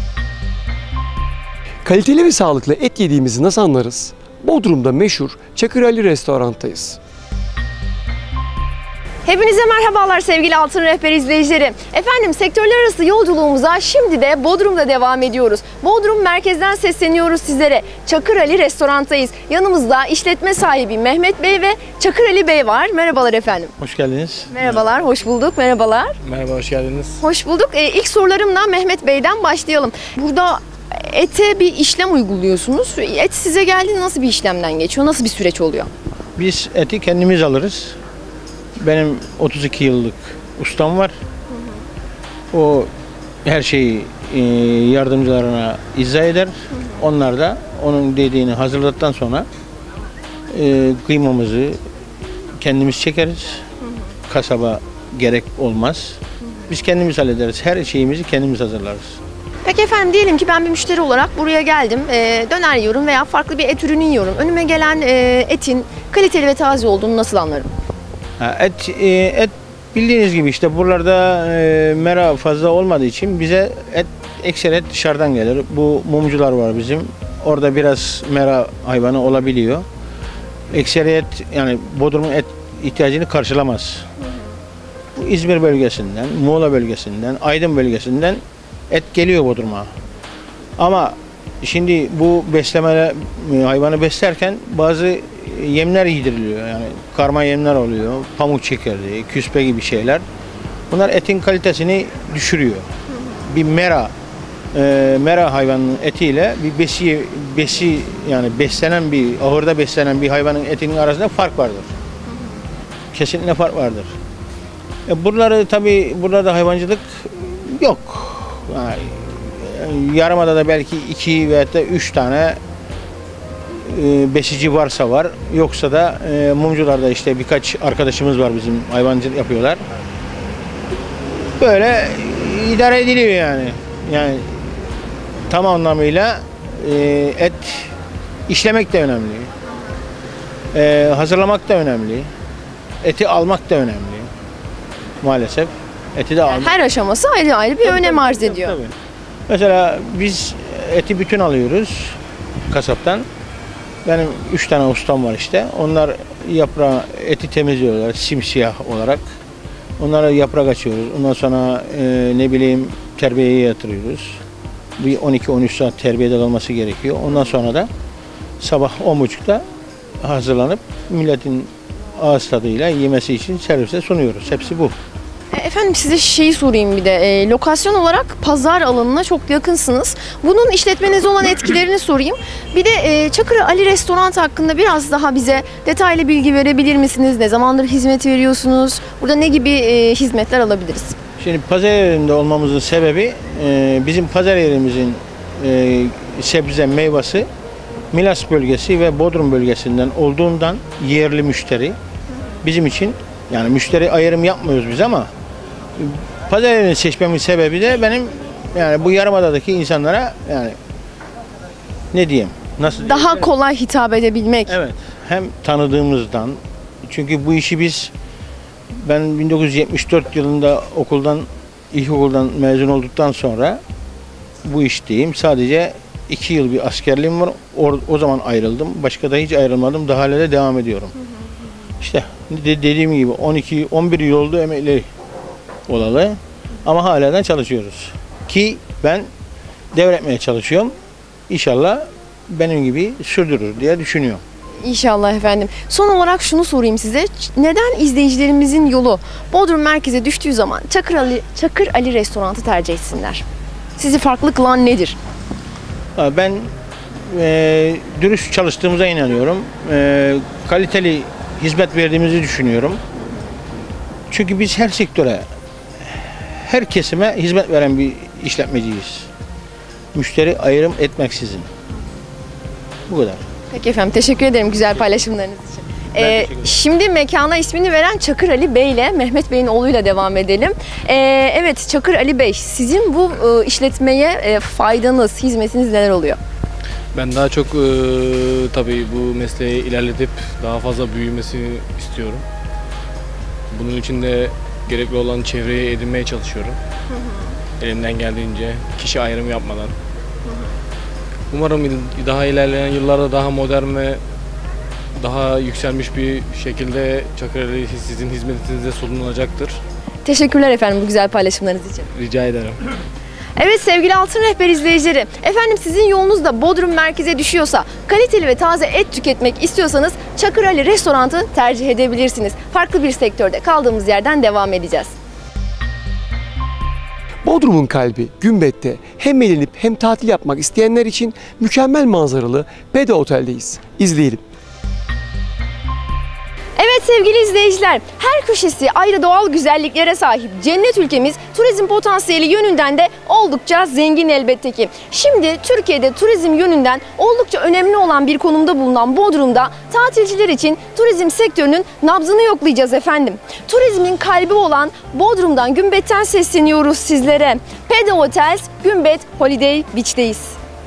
Kaliteli ve sağlıklı et yediğimizi nasıl anlarız? Bodrum'da meşhur Çakır Ali Restorant'tayız. Hepinize merhabalar sevgili Altın Rehber izleyicileri. Efendim sektörler arası yolculuğumuza şimdi de Bodrum'da devam ediyoruz. Bodrum merkezden sesleniyoruz sizlere. Çakır Ali Restorant'tayız. Yanımızda işletme sahibi Mehmet Bey ve Çakır Ali Bey var. Merhabalar efendim. Hoş geldiniz. Merhabalar, hoş bulduk. Merhabalar. Merhaba, hoş geldiniz. Hoş bulduk. Ee, ilk sorularımla Mehmet Bey'den başlayalım. Burada ete bir işlem uyguluyorsunuz. Et size geldiğinde nasıl bir işlemden geçiyor? Nasıl bir süreç oluyor? Biz eti kendimiz alırız. Benim otuz iki yıllık ustam var. O her şeyi e, yardımcılarına izah eder. Onlar da onun dediğini hazırladıktan sonra e, kıymamızı kendimiz çekeriz. Kasaba gerek olmaz. Biz kendimiz hallederiz. Her şeyimizi kendimiz hazırlarız. Peki efendim diyelim ki ben bir müşteri olarak buraya geldim. E, döner yiyorum veya farklı bir et ürünü yiyorum. Önüme gelen e, etin kaliteli ve taze olduğunu nasıl anlarım? Ha, et, e, et bildiğiniz gibi işte buralarda e, mera fazla olmadığı için bize et ekser dışarıdan gelir. Bu mumcular var bizim. Orada biraz mera hayvanı olabiliyor. Ekseriyet yani Bodrum'un et ihtiyacını karşılamaz. Bu İzmir bölgesinden, Muğla bölgesinden, Aydın bölgesinden et geliyor Bodrum'a. Ama şimdi bu besleme hayvanı beslerken bazı yemler yediriliyor. Yani karma yemler oluyor, pamuk çekirdeği, küspe gibi şeyler. Bunlar etin kalitesini düşürüyor. Bir mera e, mera hayvanının etiyle bir besi besi yani beslenen bir ahırda beslenen bir hayvanın etinin arasında fark vardır. Kesinlikle fark vardır. E, buraları tabii burada hayvancılık yok. Yani, Yarımada'da belki iki veya da üç tane e, besici varsa var. Yoksa da e, mumcularda işte birkaç arkadaşımız var bizim hayvancılık yapıyorlar. Böyle idare ediliyor yani. Yani tam anlamıyla e, et işlemek de önemli. E, hazırlamak da önemli. Eti almak da önemli. Maalesef. Eti de almak. Her aşaması ayrı ayrı bir Tabii, önem tabii, arz tabii, ediyor. tabii. Mesela biz eti bütün alıyoruz kasaptan. Benim üç tane ustam var işte. Onlar yaprağı, eti temizliyorlar simsiyah olarak. Onlara yaprak açıyoruz. Ondan sonra e, ne bileyim terbiyeye yatırıyoruz. Bir on iki on üç saat terbiyede kalması gerekiyor. Ondan sonra da sabah on buçukta hazırlanıp milletin ağız tadıyla yemesi için servise sunuyoruz. Hepsi bu. Efendim size şeyi sorayım bir de. E, lokasyon olarak pazar alanına çok yakınsınız. Bunun işletmenize olan etkilerini sorayım. Bir de e, Çakır Ali Restoran hakkında biraz daha bize detaylı bilgi verebilir misiniz? Ne zamandır hizmet veriyorsunuz? Burada ne gibi e, hizmetler alabiliriz? Şimdi pazar yerinde olmamızın sebebi e, bizim pazar yerimizin e, sebze meyvesi Milas bölgesi ve Bodrum bölgesinden olduğundan yerli müşteri bizim için yani müşteri ayrım yapmıyoruz biz ama pazar yerini seçmemin sebebi de benim yani bu Yarımada'daki insanlara yani ne diyeyim nasıl Daha diyeyim? kolay hitap edebilmek. Evet. Hem tanıdığımızdan çünkü bu işi biz ben bin dokuz yüz yetmiş dört yılında okuldan ilkokuldan mezun olduktan sonra bu işteyim. Sadece iki yıl bir askerliğim var. O, o zaman ayrıldım. Başka da hiç ayrılmadım. Daha hala da devam ediyorum. İşte de, dediğim gibi on iki on bir yıl oldu emekli olalı. Ama halen çalışıyoruz. Ki ben devretmeye çalışıyorum. İnşallah benim gibi sürdürür diye düşünüyorum. İnşallah efendim. Son olarak şunu sorayım size. Neden izleyicilerimizin yolu Bodrum merkeze düştüğü zaman Çakır Ali, Çakır Ali Restoran'ı tercih etsinler? Sizi farklı kılan nedir? Ben e, dürüst çalıştığımıza inanıyorum. E, kaliteli hizmet verdiğimizi düşünüyorum. Çünkü biz her sektöre, her kesime hizmet veren bir işletmeciyiz. Müşteri ayrım etmeksizin. Bu kadar. Peki efendim, teşekkür ederim güzel paylaşımlarınız için. Ee, şimdi mekana ismini veren Çakır Ali Bey ile Mehmet Bey'in oğluyla devam edelim. Ee, evet Çakır Ali Bey, sizin bu e, işletmeye e, faydanız, hizmetiniz neler oluyor? Ben daha çok e, tabii bu mesleği ilerletip daha fazla büyümesini istiyorum. Bunun için de gerekli olan çevreyi edinmeye çalışıyorum. Hı hı. Elimden geldiğince kişi ayrımı yapmadan. Hı hı. Umarım daha ilerleyen yıllarda daha modern ve daha yükselmiş bir şekilde Çakıreli sizin hizmetinize sunulacaktır. Teşekkürler efendim bu güzel paylaşımlarınız için. Rica ederim. Evet sevgili Altın Rehber izleyicileri, efendim sizin yolunuz da Bodrum merkeze düşüyorsa, kaliteli ve taze et tüketmek istiyorsanız Çakıreli Restorant'ı tercih edebilirsiniz. Farklı bir sektörde kaldığımız yerden devam edeceğiz. Bodrum'un kalbi Gümbet'te hem eğlenip hem tatil yapmak isteyenler için mükemmel manzaralı Peda Otel'deyiz. İzleyelim. Evet sevgili izleyiciler, her köşesi ayrı doğal güzelliklere sahip cennet ülkemiz turizm potansiyeli yönünden de oldukça zengin elbette ki. Şimdi Türkiye'de turizm yönünden oldukça önemli olan bir konumda bulunan Bodrum'da tatilciler için turizm sektörünün nabzını yoklayacağız efendim. Turizmin kalbi olan Bodrum'dan, Gümbet'ten sesleniyoruz sizlere. Peda Hotels, Gümbet Holiday Beach'teyiz.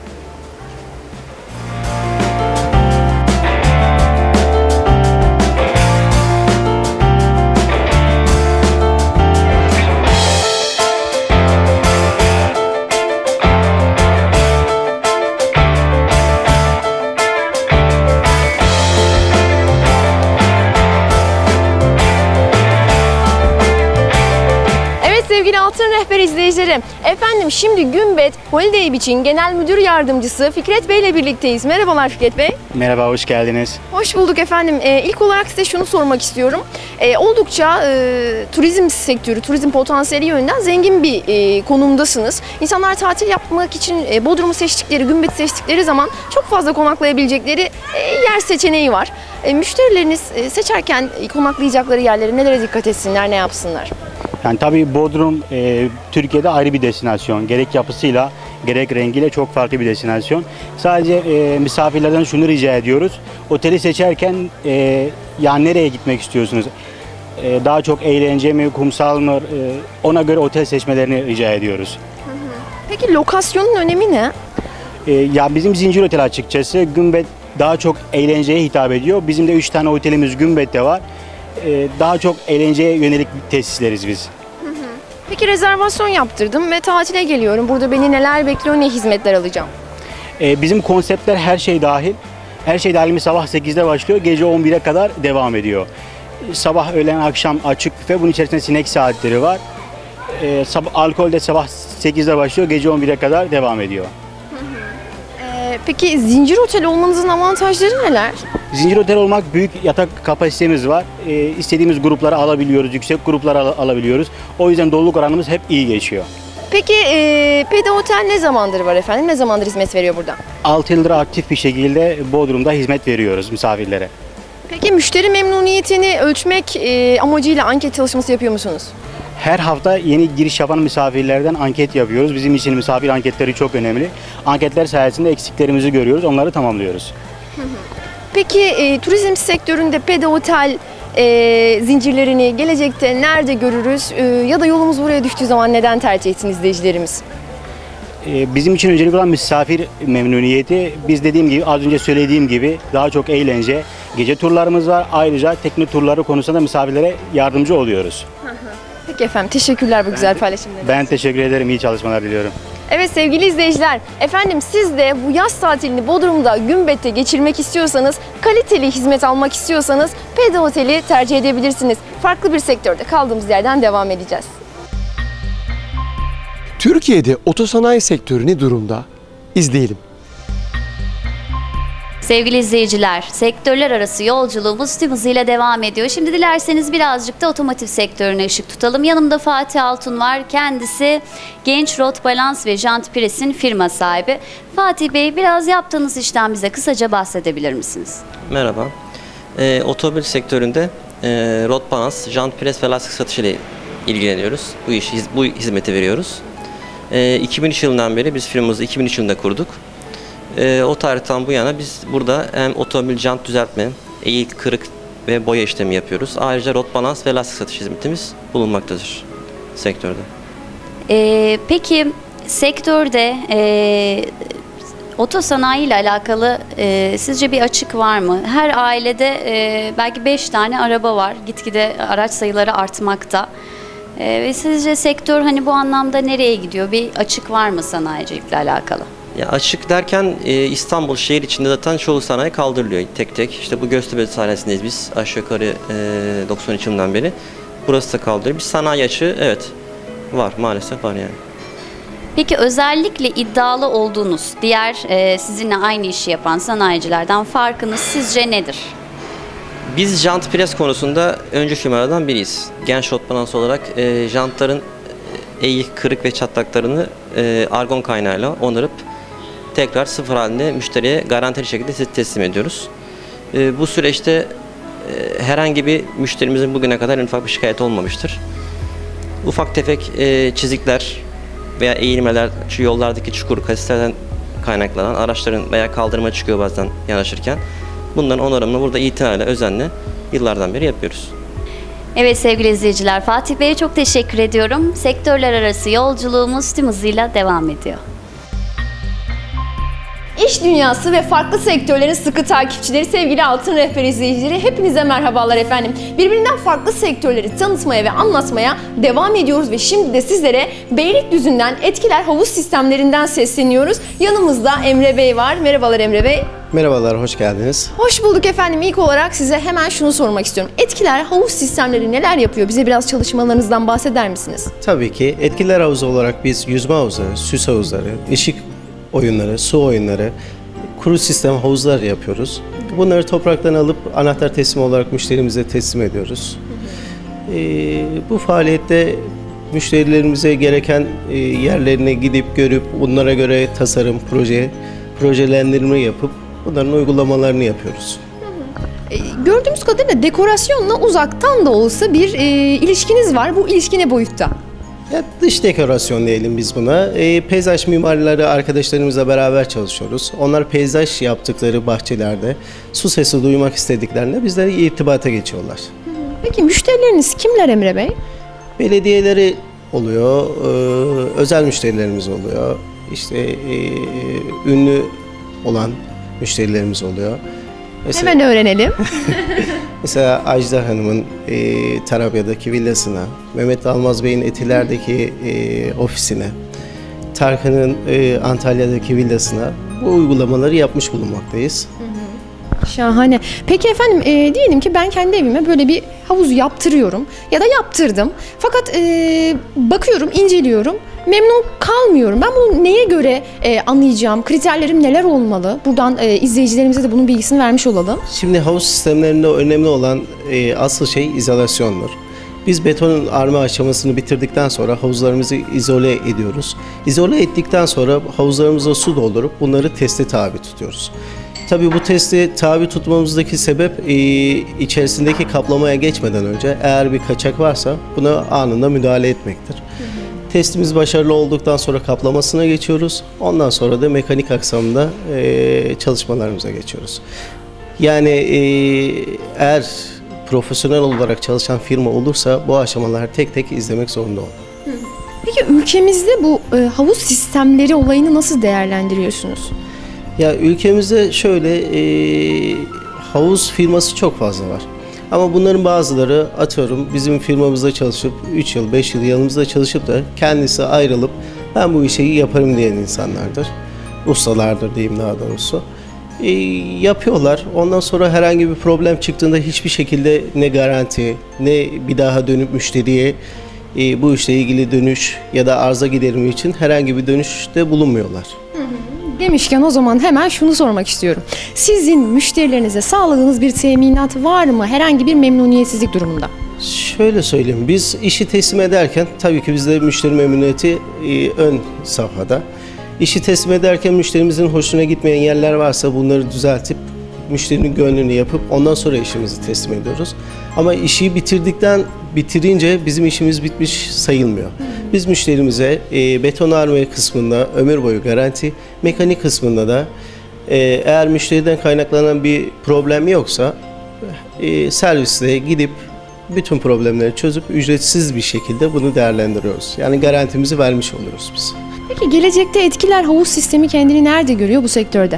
Sevgili Altın Rehber izleyicileri, efendim şimdi Gümbet Holiday Beach'in Genel Müdür Yardımcısı Fikret Bey ile birlikteyiz. Merhabalar Fikret Bey. Merhaba, hoş geldiniz. Hoş bulduk efendim. Ee, ilk olarak size şunu sormak istiyorum. Ee, oldukça e, turizm sektörü, turizm potansiyeli yönünden zengin bir e, konumdasınız. İnsanlar tatil yapmak için e, Bodrum'u seçtikleri, Gümbet'i seçtikleri zaman çok fazla konaklayabilecekleri e, yer seçeneği var. E, müşterileriniz e, seçerken konaklayacakları yerlere nelere dikkat etsinler, ne yapsınlar? Yani tabii Bodrum e, Türkiye'de ayrı bir destinasyon. Gerek yapısıyla gerek rengiyle çok farklı bir destinasyon. Sadece e, misafirlerden şunu rica ediyoruz. Oteli seçerken e, yani nereye gitmek istiyorsunuz? E, daha çok eğlence mi, kumsal mı? E, ona göre otel seçmelerini rica ediyoruz. Peki lokasyonun önemi ne? E, ya bizim zincir otel açıkçası. Gümbet daha çok eğlenceye hitap ediyor. Bizim de üç tane otelimiz Gümbet'te var. Daha çok eğlenceye yönelik tesisleriz biz. Peki rezervasyon yaptırdım ve tatile geliyorum. Burada beni neler bekliyor, ne hizmetler alacağım? Bizim konseptler her şey dahil. Her şey dahil sabah sekizde başlıyor, gece on bire kadar devam ediyor. Sabah, öğlen, akşam açık büfe, bunun içerisinde sinek saatleri var. Sabah, alkol de sabah sekizde başlıyor, gece on bire kadar devam ediyor. Peki zincir otel olmanızın avantajları neler? Zincir otel olmak, büyük yatak kapasitemiz var. E, istediğimiz grupları alabiliyoruz, yüksek grupları al alabiliyoruz. O yüzden doluluk oranımız hep iyi geçiyor. Peki e, Peda Otel ne zamandır var efendim? Ne zamandır hizmet veriyor burada? altı yıldır aktif bir şekilde Bodrum'da hizmet veriyoruz misafirlere. Peki müşteri memnuniyetini ölçmek e, amacıyla anket çalışması yapıyor musunuz? Her hafta yeni giriş yapan misafirlerden anket yapıyoruz. Bizim için misafir anketleri çok önemli. Anketler sayesinde eksiklerimizi görüyoruz, onları tamamlıyoruz. Peki e, turizm sektöründe Peda Otel e, zincirlerini gelecekte nerede görürüz? E, ya da yolumuz buraya düştüğü zaman neden tercih etsin izleyicilerimiz? E, bizim için öncelikli olan misafir memnuniyeti. Biz dediğim gibi, az önce söylediğim gibi daha çok eğlence, gece turlarımız var. Ayrıca tekne turları konusunda misafirlere yardımcı oluyoruz. Peki efendim, teşekkürler bu güzel paylaşımlarınız. Ben teşekkür ederim, iyi çalışmalar diliyorum. Evet sevgili izleyiciler, efendim siz de bu yaz tatilini Bodrum'da, Gümbet'te geçirmek istiyorsanız, kaliteli hizmet almak istiyorsanız Peda Otel'i tercih edebilirsiniz. Farklı bir sektörde kaldığımız yerden devam edeceğiz. Türkiye'de otosanayi sektörü ne durumda? İzleyelim. Sevgili izleyiciler, sektörler arası yolculuğumuz tüm hızıyla devam ediyor. Şimdi dilerseniz birazcık da otomotiv sektörüne ışık tutalım. Yanımda Fatih Altun var. Kendisi Genç Rot Balans ve Jant Pres'in firma sahibi. Fatih Bey, biraz yaptığınız işten bize kısaca bahsedebilir misiniz? Merhaba. E, otomobil sektöründe e, rot balans, jant pres ve lastik satışı ile ilgileniyoruz. Bu iş, bu hizmeti veriyoruz. E, iki bin üç yılından beri biz firmamızı iki bin üç yılında kurduk. E, o tarihten bu yana biz burada hem otomobil jant düzeltme, eğik, kırık ve boya işlemi yapıyoruz. Ayrıca rot balans ve lastik satış hizmetimiz bulunmaktadır sektörde. E, peki sektörde e, otosanayi ile alakalı e, sizce bir açık var mı? Her ailede e, belki beş tane araba var. Gitgide araç sayıları artmakta. E, ve sizce sektör hani bu anlamda nereye gidiyor? Bir açık var mı sanayicilikle alakalı? Ya açık derken e, İstanbul şehir içinde zaten çoğu sanayi kaldırılıyor tek tek. İşte bu Göztepe sanayisindeyiz biz aşağı yukarı e, doksan üç yılından beri. Burası da kaldırıyor. Bir sanayi açığı evet var, maalesef var yani. Peki özellikle iddialı olduğunuz diğer e, sizinle aynı işi yapan sanayicilerden farkınız sizce nedir? Biz jant pres konusunda öncü firmalardan biriyiz. Genç Rot Balans olarak e, jantların eğik, kırık ve çatlaklarını e, argon kaynağıyla onarıp tekrar sıfır halinde müşteriye garantili şekilde teslim ediyoruz. E, bu süreçte e, herhangi bir müşterimizin bugüne kadar en ufak bir şikayet olmamıştır. Ufak tefek e, çizikler veya eğilmeler, şu yollardaki çukur kasislerden kaynaklanan araçların veya kaldırıma çıkıyor bazen yanaşırken. Bunların onarımını burada itinayla, özenle yıllardan beri yapıyoruz. Evet sevgili izleyiciler, Fatih Bey'e çok teşekkür ediyorum. Sektörler arası yolculuğumuz tüm hızıyla devam ediyor. İş dünyası ve farklı sektörlerin sıkı takipçileri, sevgili Altın Rehber izleyicileri, hepinize merhabalar efendim. Birbirinden farklı sektörleri tanıtmaya ve anlatmaya devam ediyoruz ve şimdi de sizlere Beylikdüzü'nden Etkiler Havuz Sistemlerinden sesleniyoruz. Yanımızda Emre Bey var. Merhabalar Emre Bey. Merhabalar, hoş geldiniz. Hoş bulduk efendim. İlk olarak size hemen şunu sormak istiyorum. Etkiler Havuz Sistemleri neler yapıyor? Bize biraz çalışmalarınızdan bahseder misiniz? Tabii ki. Etkiler Havuzu olarak biz yüzme havuzları, süs havuzları, ışık oyunları, su oyunları, kuru sistem havuzlar yapıyoruz. Bunları topraktan alıp anahtar teslim olarak müşterimize teslim ediyoruz. Ee, bu faaliyette müşterilerimize gereken e, yerlerine gidip görüp onlara göre tasarım, proje, projelendirme yapıp bunların uygulamalarını yapıyoruz. Gördüğümüz kadarıyla dekorasyonla uzaktan da olsa bir e, ilişkiniz var. Bu ilişki ne boyutta? Ya dış dekorasyon diyelim biz buna. E, peyzaj mimarları arkadaşlarımızla beraber çalışıyoruz. Onlar peyzaj yaptıkları bahçelerde su sesi duymak istediklerinde bizlere irtibata geçiyorlar. Peki müşterileriniz kimler Emre Bey? Belediyeleri oluyor, e, özel müşterilerimiz oluyor. İşte e, ünlü olan müşterilerimiz oluyor. Mesela, hemen öğrenelim. Mesela Ajda Hanım'ın e, Tarabya'daki villasına, Mehmet Almaz Bey'in Etiler'deki e, ofisine, Tarkan'ın e, Antalya'daki villasına bu uygulamaları yapmış bulunmaktayız. Şahane. Peki efendim e, diyelim ki ben kendi evime böyle bir havuz yaptırıyorum ya da yaptırdım. Fakat e, bakıyorum, inceliyorum. Memnun kalmıyorum. Ben bunu neye göre e, anlayacağım? Kriterlerim neler olmalı? Buradan e, izleyicilerimize de bunun bilgisini vermiş olalım. Şimdi havuz sistemlerinde önemli olan e, asıl şey izolasyondur. Biz betonun arma aşamasını bitirdikten sonra havuzlarımızı izole ediyoruz. İzole ettikten sonra havuzlarımıza su doldurup bunları teste tabi tutuyoruz. Tabii bu testi tabi tutmamızdaki sebep e, içerisindeki kaplamaya geçmeden önce eğer bir kaçak varsa buna anında müdahale etmektir. Hı hı. Testimiz başarılı olduktan sonra kaplamasına geçiyoruz. Ondan sonra da mekanik aksamda e, çalışmalarımıza geçiyoruz. Yani e, eğer profesyonel olarak çalışan firma olursa bu aşamaları tek tek izlemek zorunda olur. Peki ülkemizde bu e, havuz sistemleri olayını nasıl değerlendiriyorsunuz? Ya ülkemizde şöyle e, havuz firması çok fazla var. Ama bunların bazıları atıyorum bizim firmamızda çalışıp üç yıl beş yıl yanımızda çalışıp da kendisi ayrılıp ben bu işi yaparım diyen insanlardır. Ustalardır diyeyim daha doğrusu. E, yapıyorlar. Ondan sonra herhangi bir problem çıktığında hiçbir şekilde ne garanti ne bir daha dönüp müşteriye e, bu işle ilgili dönüş ya da arıza giderimi için herhangi bir dönüşte bulunmuyorlar. Demişken o zaman hemen şunu sormak istiyorum. Sizin müşterilerinize sağladığınız bir teminat var mı herhangi bir memnuniyetsizlik durumunda? Şöyle söyleyeyim, biz işi teslim ederken tabii ki bizde müşteri memnuniyeti e, ön safhada. İşi teslim ederken müşterimizin hoşuna gitmeyen yerler varsa bunları düzeltip müşterinin gönlünü yapıp ondan sonra işimizi teslim ediyoruz. Ama işi bitirdikten bitirince bizim işimiz bitmiş sayılmıyor. Biz müşterimize e, betonarme kısmında ömür boyu garanti, mekanik kısmında da e, eğer müşteriden kaynaklanan bir problem yoksa e, serviste gidip bütün problemleri çözüp ücretsiz bir şekilde bunu değerlendiriyoruz. Yani garantimizi vermiş oluyoruz biz. Peki gelecekte Etkiler Havuz Sistemi kendini nerede görüyor bu sektörde?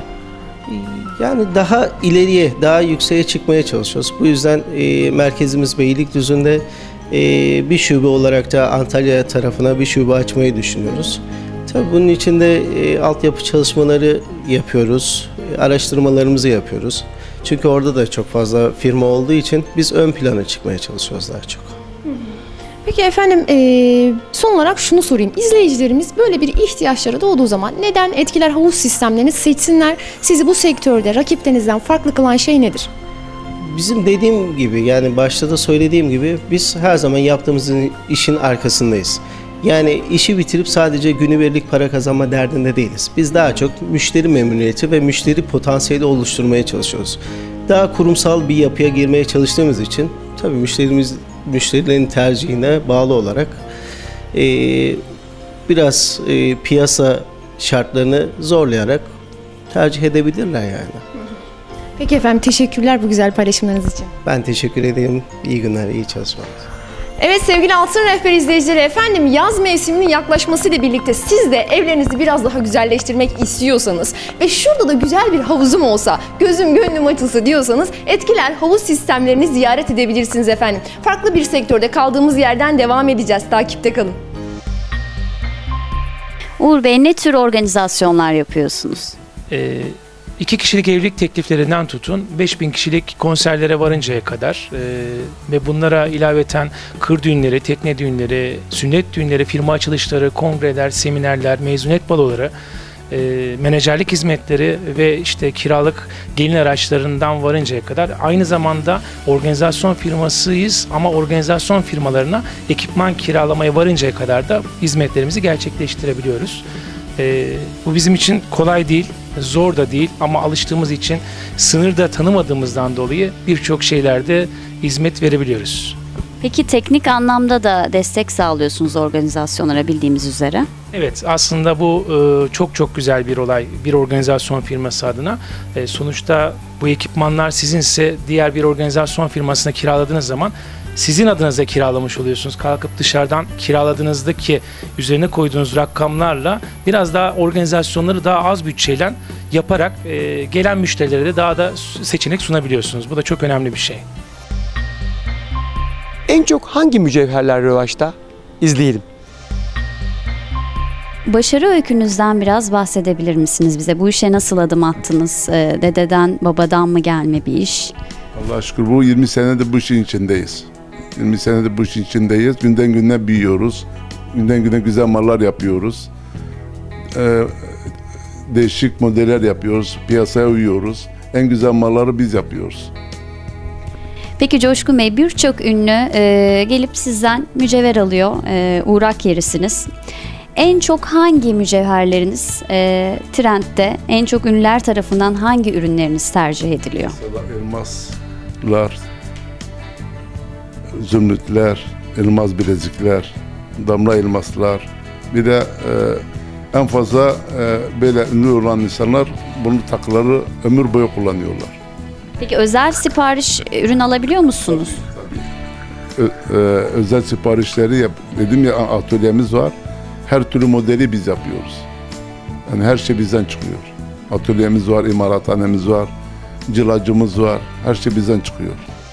Yani daha ileriye, daha yükseğe çıkmaya çalışıyoruz. Bu yüzden e, merkezimiz Beylikdüzü'nde e, bir şube olarak da Antalya tarafına bir şube açmayı düşünüyoruz. Tabii bunun için de e, altyapı çalışmaları yapıyoruz, e, araştırmalarımızı yapıyoruz. Çünkü orada da çok fazla firma olduğu için biz ön plana çıkmaya çalışıyoruz daha çok. Peki efendim e, son olarak şunu sorayım. İzleyicilerimiz böyle bir ihtiyaçları doğduğu zaman neden Etkiler havuz sistemlerini seçsinler? Sizi bu sektörde rakiplerinizden farklı kılan şey nedir? Bizim dediğim gibi, yani başta da söylediğim gibi, biz her zaman yaptığımız işin arkasındayız. Yani işi bitirip sadece günübirlik para kazanma derdinde değiliz. Biz daha çok müşteri memnuniyeti ve müşteri potansiyeli oluşturmaya çalışıyoruz. Daha kurumsal bir yapıya girmeye çalıştığımız için tabii müşterimiz müşterilerin tercihine bağlı olarak e, biraz e, piyasa şartlarını zorlayarak tercih edebilirler yani. Peki efendim, teşekkürler bu güzel paylaşımlarınız için. Ben teşekkür ederim. İyi günler, iyi çalışmalar. Evet sevgili Altın Rehber izleyicileri, efendim yaz mevsiminin yaklaşmasıyla birlikte siz de evlerinizi biraz daha güzelleştirmek istiyorsanız ve şurada da güzel bir havuzum olsa, gözüm gönlüm açılsa diyorsanız Etkiler havuz sistemlerini ziyaret edebilirsiniz efendim. Farklı bir sektörde kaldığımız yerden devam edeceğiz. Takipte kalın. Uğur Bey, ne tür organizasyonlar yapıyorsunuz? Ee, iki kişilik evlilik tekliflerinden tutun beş bin kişilik konserlere varıncaya kadar e, ve bunlara ilaveten kır düğünleri, tekne düğünleri, sünnet düğünleri, firma açılışları, kongreler, seminerler, mezuniyet baloları, e, menajerlik hizmetleri ve işte kiralık gelin araçlarından varıncaya kadar, aynı zamanda organizasyon firmasıyız ama organizasyon firmalarına ekipman kiralamaya varıncaya kadar da hizmetlerimizi gerçekleştirebiliyoruz. E, bu bizim için kolay değil, zor da değil ama alıştığımız için, sınırda tanımadığımızdan dolayı birçok şeylerde hizmet verebiliyoruz. Peki teknik anlamda da destek sağlıyorsunuz organizasyonlara bildiğimiz üzere. Evet, aslında bu e, çok çok güzel bir olay bir organizasyon firması adına. E, sonuçta bu ekipmanlar sizinse diğer bir organizasyon firmasına kiraladığınız zaman sizin adınıza kiralamış oluyorsunuz. Kalkıp dışarıdan kiraladığınızdaki üzerine koyduğunuz rakamlarla biraz daha organizasyonları daha az bütçeyle yaparak e, gelen müşterilere de daha da seçenek sunabiliyorsunuz. Bu da çok önemli bir şey. En çok hangi mücevherler revaçta? İzleyelim. Başarı öykünüzden biraz bahsedebilir misiniz bize? Bu işe nasıl adım attınız? E, dededen, babadan mı gelme bir iş? Allah'a şükür bu yirmi senedir bu işin içindeyiz. yirmi senedir bu işin içindeyiz. Günden güne büyüyoruz. Günden güne güzel mallar yapıyoruz. Ee, değişik modeller yapıyoruz. Piyasaya uyuyoruz. En güzel malları biz yapıyoruz. Peki Coşkun Bey, birçok ünlü e, gelip sizden mücevher alıyor. E, uğrak yerisiniz. En çok hangi mücevherleriniz e, trendde? En çok ünlüler tarafından hangi ürünleriniz tercih ediliyor? Mesela elmaslar, zümrütler, elmas bilezikler, damla elmaslar. Bir de e, en fazla e, böyle ünlü olan insanlar bunu takıları ömür boyu kullanıyorlar. Peki özel sipariş ürün alabiliyor musunuz? Ö, e, özel siparişleri yap, dedim ya, atölyemiz var. Her türlü modeli biz yapıyoruz. Yani her şey bizden çıkıyor. Atölyemiz var, imalathanemiz var, cılacımız var. Her şey bizden çıkıyor.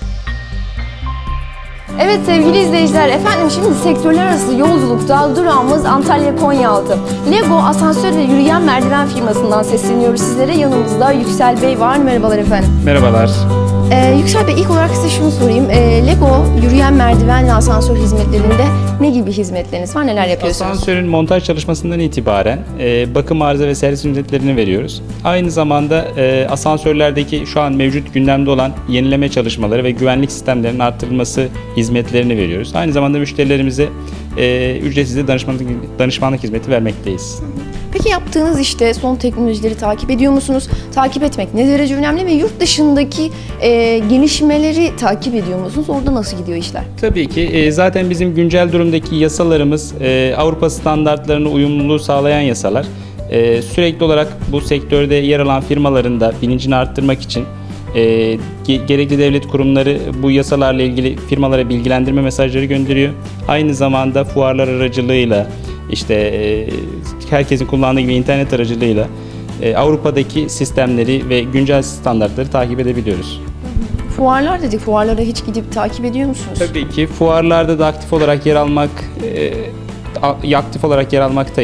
Evet sevgili izleyiciler, efendim şimdi sektörler arası yolculukta durağımız Antalya Konyaaltı. Lego asansör ve yürüyen merdiven firmasından sesleniyoruz sizlere. Yanımızda Yüksel Bey var. Merhabalar efendim. Merhabalar. Ee, Yüksel Bey, ilk olarak size şunu sorayım. Ee, Lego yürüyen merdiven ve asansör hizmetlerinde ne gibi hizmetleriniz var? Neler yapıyorsunuz? Asansörün montaj çalışmasından itibaren e, bakım, arıza ve servis hizmetlerini veriyoruz. Aynı zamanda e, asansörlerdeki şu an mevcut gündemde olan yenileme çalışmaları ve güvenlik sistemlerinin arttırılması hizmetlerini veriyoruz. Aynı zamanda müşterilerimize e, ücretsiz danışmanlık, danışmanlık hizmeti vermekteyiz. Peki yaptığınız işte son teknolojileri takip ediyor musunuz? Takip etmek ne derece önemli ve yurt dışındaki e, gelişmeleri takip ediyor musunuz? Orada nasıl gidiyor işler? Tabii ki. E, zaten bizim güncel durumdaki yasalarımız e, Avrupa standartlarına uyumluluğu sağlayan yasalar. E, sürekli olarak bu sektörde yer alan firmaların da bilincini arttırmak için e, ge- gerekli devlet kurumları bu yasalarla ilgili firmalara bilgilendirme mesajları gönderiyor. Aynı zamanda fuarlar aracılığıyla, İşte e, herkesin kullandığı gibi internet aracılığıyla e, Avrupa'daki sistemleri ve güncel standartları takip edebiliyoruz. Fuarlar dedik. Fuarlara hiç gidip takip ediyor musunuz? Tabii ki fuarlarda da aktif olarak yer almak, e, aktif olarak yer almaktayız.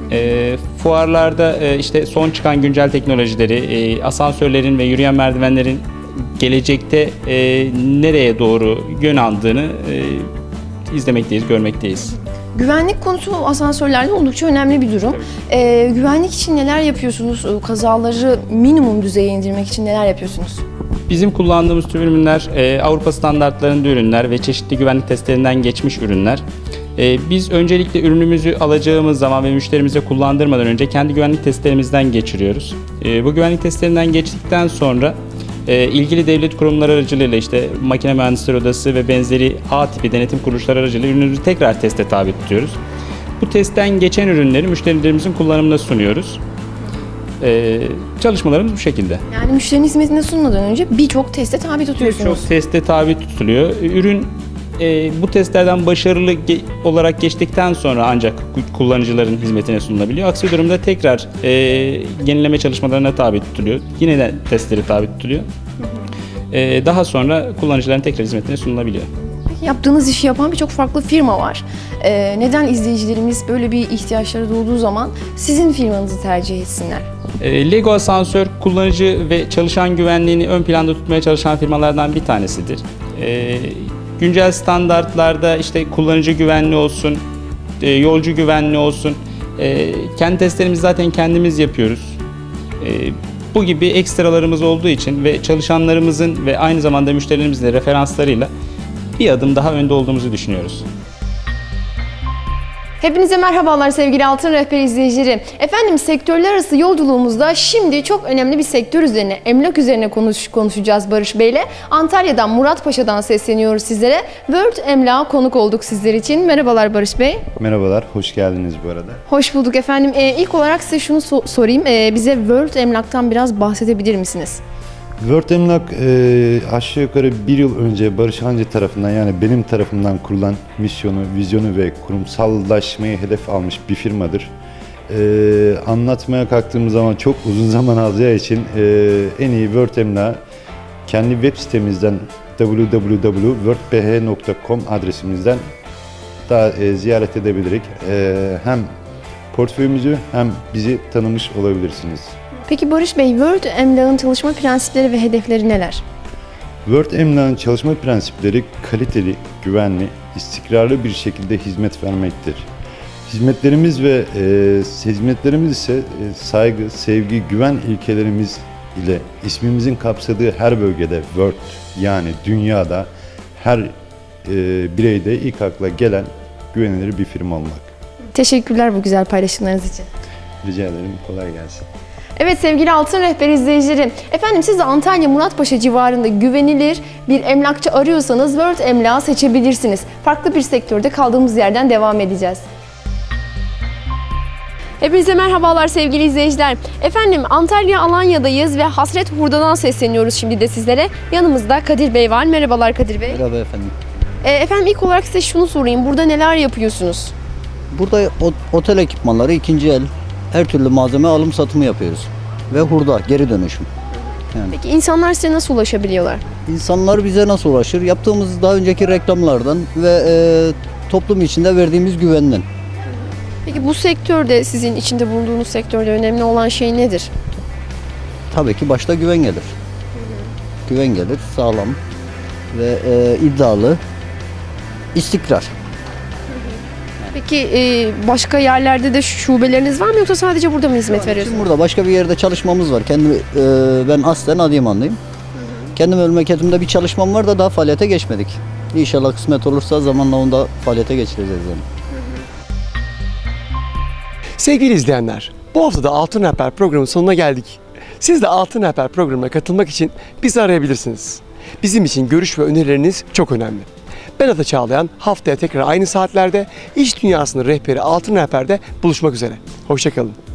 E, fuarlarda e, işte son çıkan güncel teknolojileri, e, asansörlerin ve yürüyen merdivenlerin gelecekte e, nereye doğru yön aldığını e, izlemekteyiz, görmekteyiz. Güvenlik konusu asansörlerde oldukça önemli bir durum. Ee, güvenlik için neler yapıyorsunuz? Kazaları minimum düzeye indirmek için neler yapıyorsunuz? Bizim kullandığımız tüm ürünler e, Avrupa standartlarında ürünler ve çeşitli güvenlik testlerinden geçmiş ürünler. E, biz öncelikle ürünümüzü alacağımız zaman ve müşterimize kullandırmadan önce kendi güvenlik testlerimizden geçiriyoruz. E, bu güvenlik testlerinden geçtikten sonra e, ilgili devlet kurumları aracılığıyla işte Makine Mühendisleri Odası ve benzeri A tipi denetim kuruluşları aracılığıyla ürünümüzü tekrar teste tabi tutuyoruz. Bu testten geçen ürünleri müşterilerimizin kullanımına sunuyoruz. Ee, çalışmalarımız bu şekilde. Yani müşterinin hizmetine sunmadan önce birçok teste tabi tutuyorsunuz. Birçok teste tabi tutuluyor. Ürün e, bu testlerden başarılı ge- olarak geçtikten sonra ancak kullanıcıların hizmetine sunulabiliyor. Aksi durumda tekrar e, yenileme çalışmalarına tabi tutuluyor. Yine de testleri tabi tutuluyor. E, daha sonra kullanıcıların tekrar hizmetine sunulabiliyor. Yaptığınız işi yapan birçok farklı firma var. Ee, neden izleyicilerimiz böyle bir ihtiyaçları doğduğu zaman sizin firmanızı tercih etsinler? E, Lego Asansör kullanıcı ve çalışan güvenliğini ön planda tutmaya çalışan firmalardan bir tanesidir. E, güncel standartlarda işte kullanıcı güvenliği olsun, e, yolcu güvenliği olsun, e, kendi testlerimizi zaten kendimiz yapıyoruz. E, bu gibi ekstralarımız olduğu için ve çalışanlarımızın ve aynı zamanda müşterilerimizin de referanslarıyla bir adım daha önde olduğumuzu düşünüyoruz. Hepinize merhabalar sevgili Altın Rehber izleyicileri. Efendim sektörler arası yolculuğumuzda şimdi çok önemli bir sektör üzerine, emlak üzerine konuş, konuşacağız Barış Bey'le. Antalya'dan, Muratpaşa'dan sesleniyoruz sizlere. World Emlak'a konuk olduk sizler için. Merhabalar Barış Bey. Merhabalar, hoş geldiniz bu arada. Hoş bulduk efendim. Ee, ilk olarak size şunu so- sorayım. Ee, bize World Emlak'tan biraz bahsedebilir misiniz? World Emlak e, aşağı yukarı bir yıl önce Barış Hancı tarafından, yani benim tarafımdan kurulan misyonu, vizyonu ve kurumsallaşmayı hedef almış bir firmadır. E, anlatmaya kalktığımız zaman çok uzun zaman alacağı için e, en iyi World Emlak'ı kendi web sitemizden w w w nokta world p h nokta com adresimizden da e, ziyaret edebilirik. E, hem portföyümüzü hem bizi tanımış olabilirsiniz. Peki Barış Bey, World Emlak'ın çalışma prensipleri ve hedefleri neler? World Emlak'ın çalışma prensipleri kaliteli, güvenli, istikrarlı bir şekilde hizmet vermektir. Hizmetlerimiz ve e, hizmetlerimiz ise e, saygı, sevgi, güven ilkelerimiz ile ismimizin kapsadığı her bölgede World, yani dünyada her e, bireyde ilk akla gelen güvenilir bir firma olmak. Teşekkürler bu güzel paylaşımlarınız için. Rica ederim, kolay gelsin. Evet sevgili Altın Rehber izleyicileri, efendim siz de Antalya Muratpaşa civarında güvenilir bir emlakçı arıyorsanız World Emlak'ı seçebilirsiniz. Farklı bir sektörde kaldığımız yerden devam edeceğiz. Hepinize merhabalar sevgili izleyiciler. Efendim Antalya Alanya'dayız ve Hasret Hurda'dan sesleniyoruz şimdi de sizlere. Yanımızda Kadir Bey var. Merhabalar Kadir Bey. Merhaba efendim. E, efendim ilk olarak size şunu sorayım. Burada neler yapıyorsunuz? Burada otel ekipmanları, ikinci el, her türlü malzeme alım satımı yapıyoruz. Ve hurda, geri dönüşüm. Yani. Peki insanlar size nasıl ulaşabiliyorlar? İnsanlar bize nasıl ulaşır? Yaptığımız daha önceki reklamlardan ve e, toplum içinde verdiğimiz güvenden. Peki bu sektörde, sizin içinde bulunduğunuz sektörde önemli olan şey nedir? Tabii ki başta güven gelir. Güven gelir, sağlam ve e, iddialı, istikrar. Peki başka yerlerde de şubeleriniz var mı yoksa sadece burada mı hizmet veriyorsunuz? Burada başka bir yerde çalışmamız var. Kendi ben aslen Adıyamanlıyım. Kendi memleketimde bir çalışmam var da daha faaliyete geçmedik. İnşallah kısmet olursa zamanla onda faaliyete geçireceğiz yani. Sevgili izleyenler, bu hafta da Altın Rehber programının sonuna geldik. Siz de Altın Rehber programına katılmak için bizi arayabilirsiniz. Bizim için görüş ve önerileriniz çok önemli. Ben Ata Çağlayan, haftaya tekrar aynı saatlerde İş Dünyası'nın rehberi Altın Rehber'de buluşmak üzere. Hoşça kalın.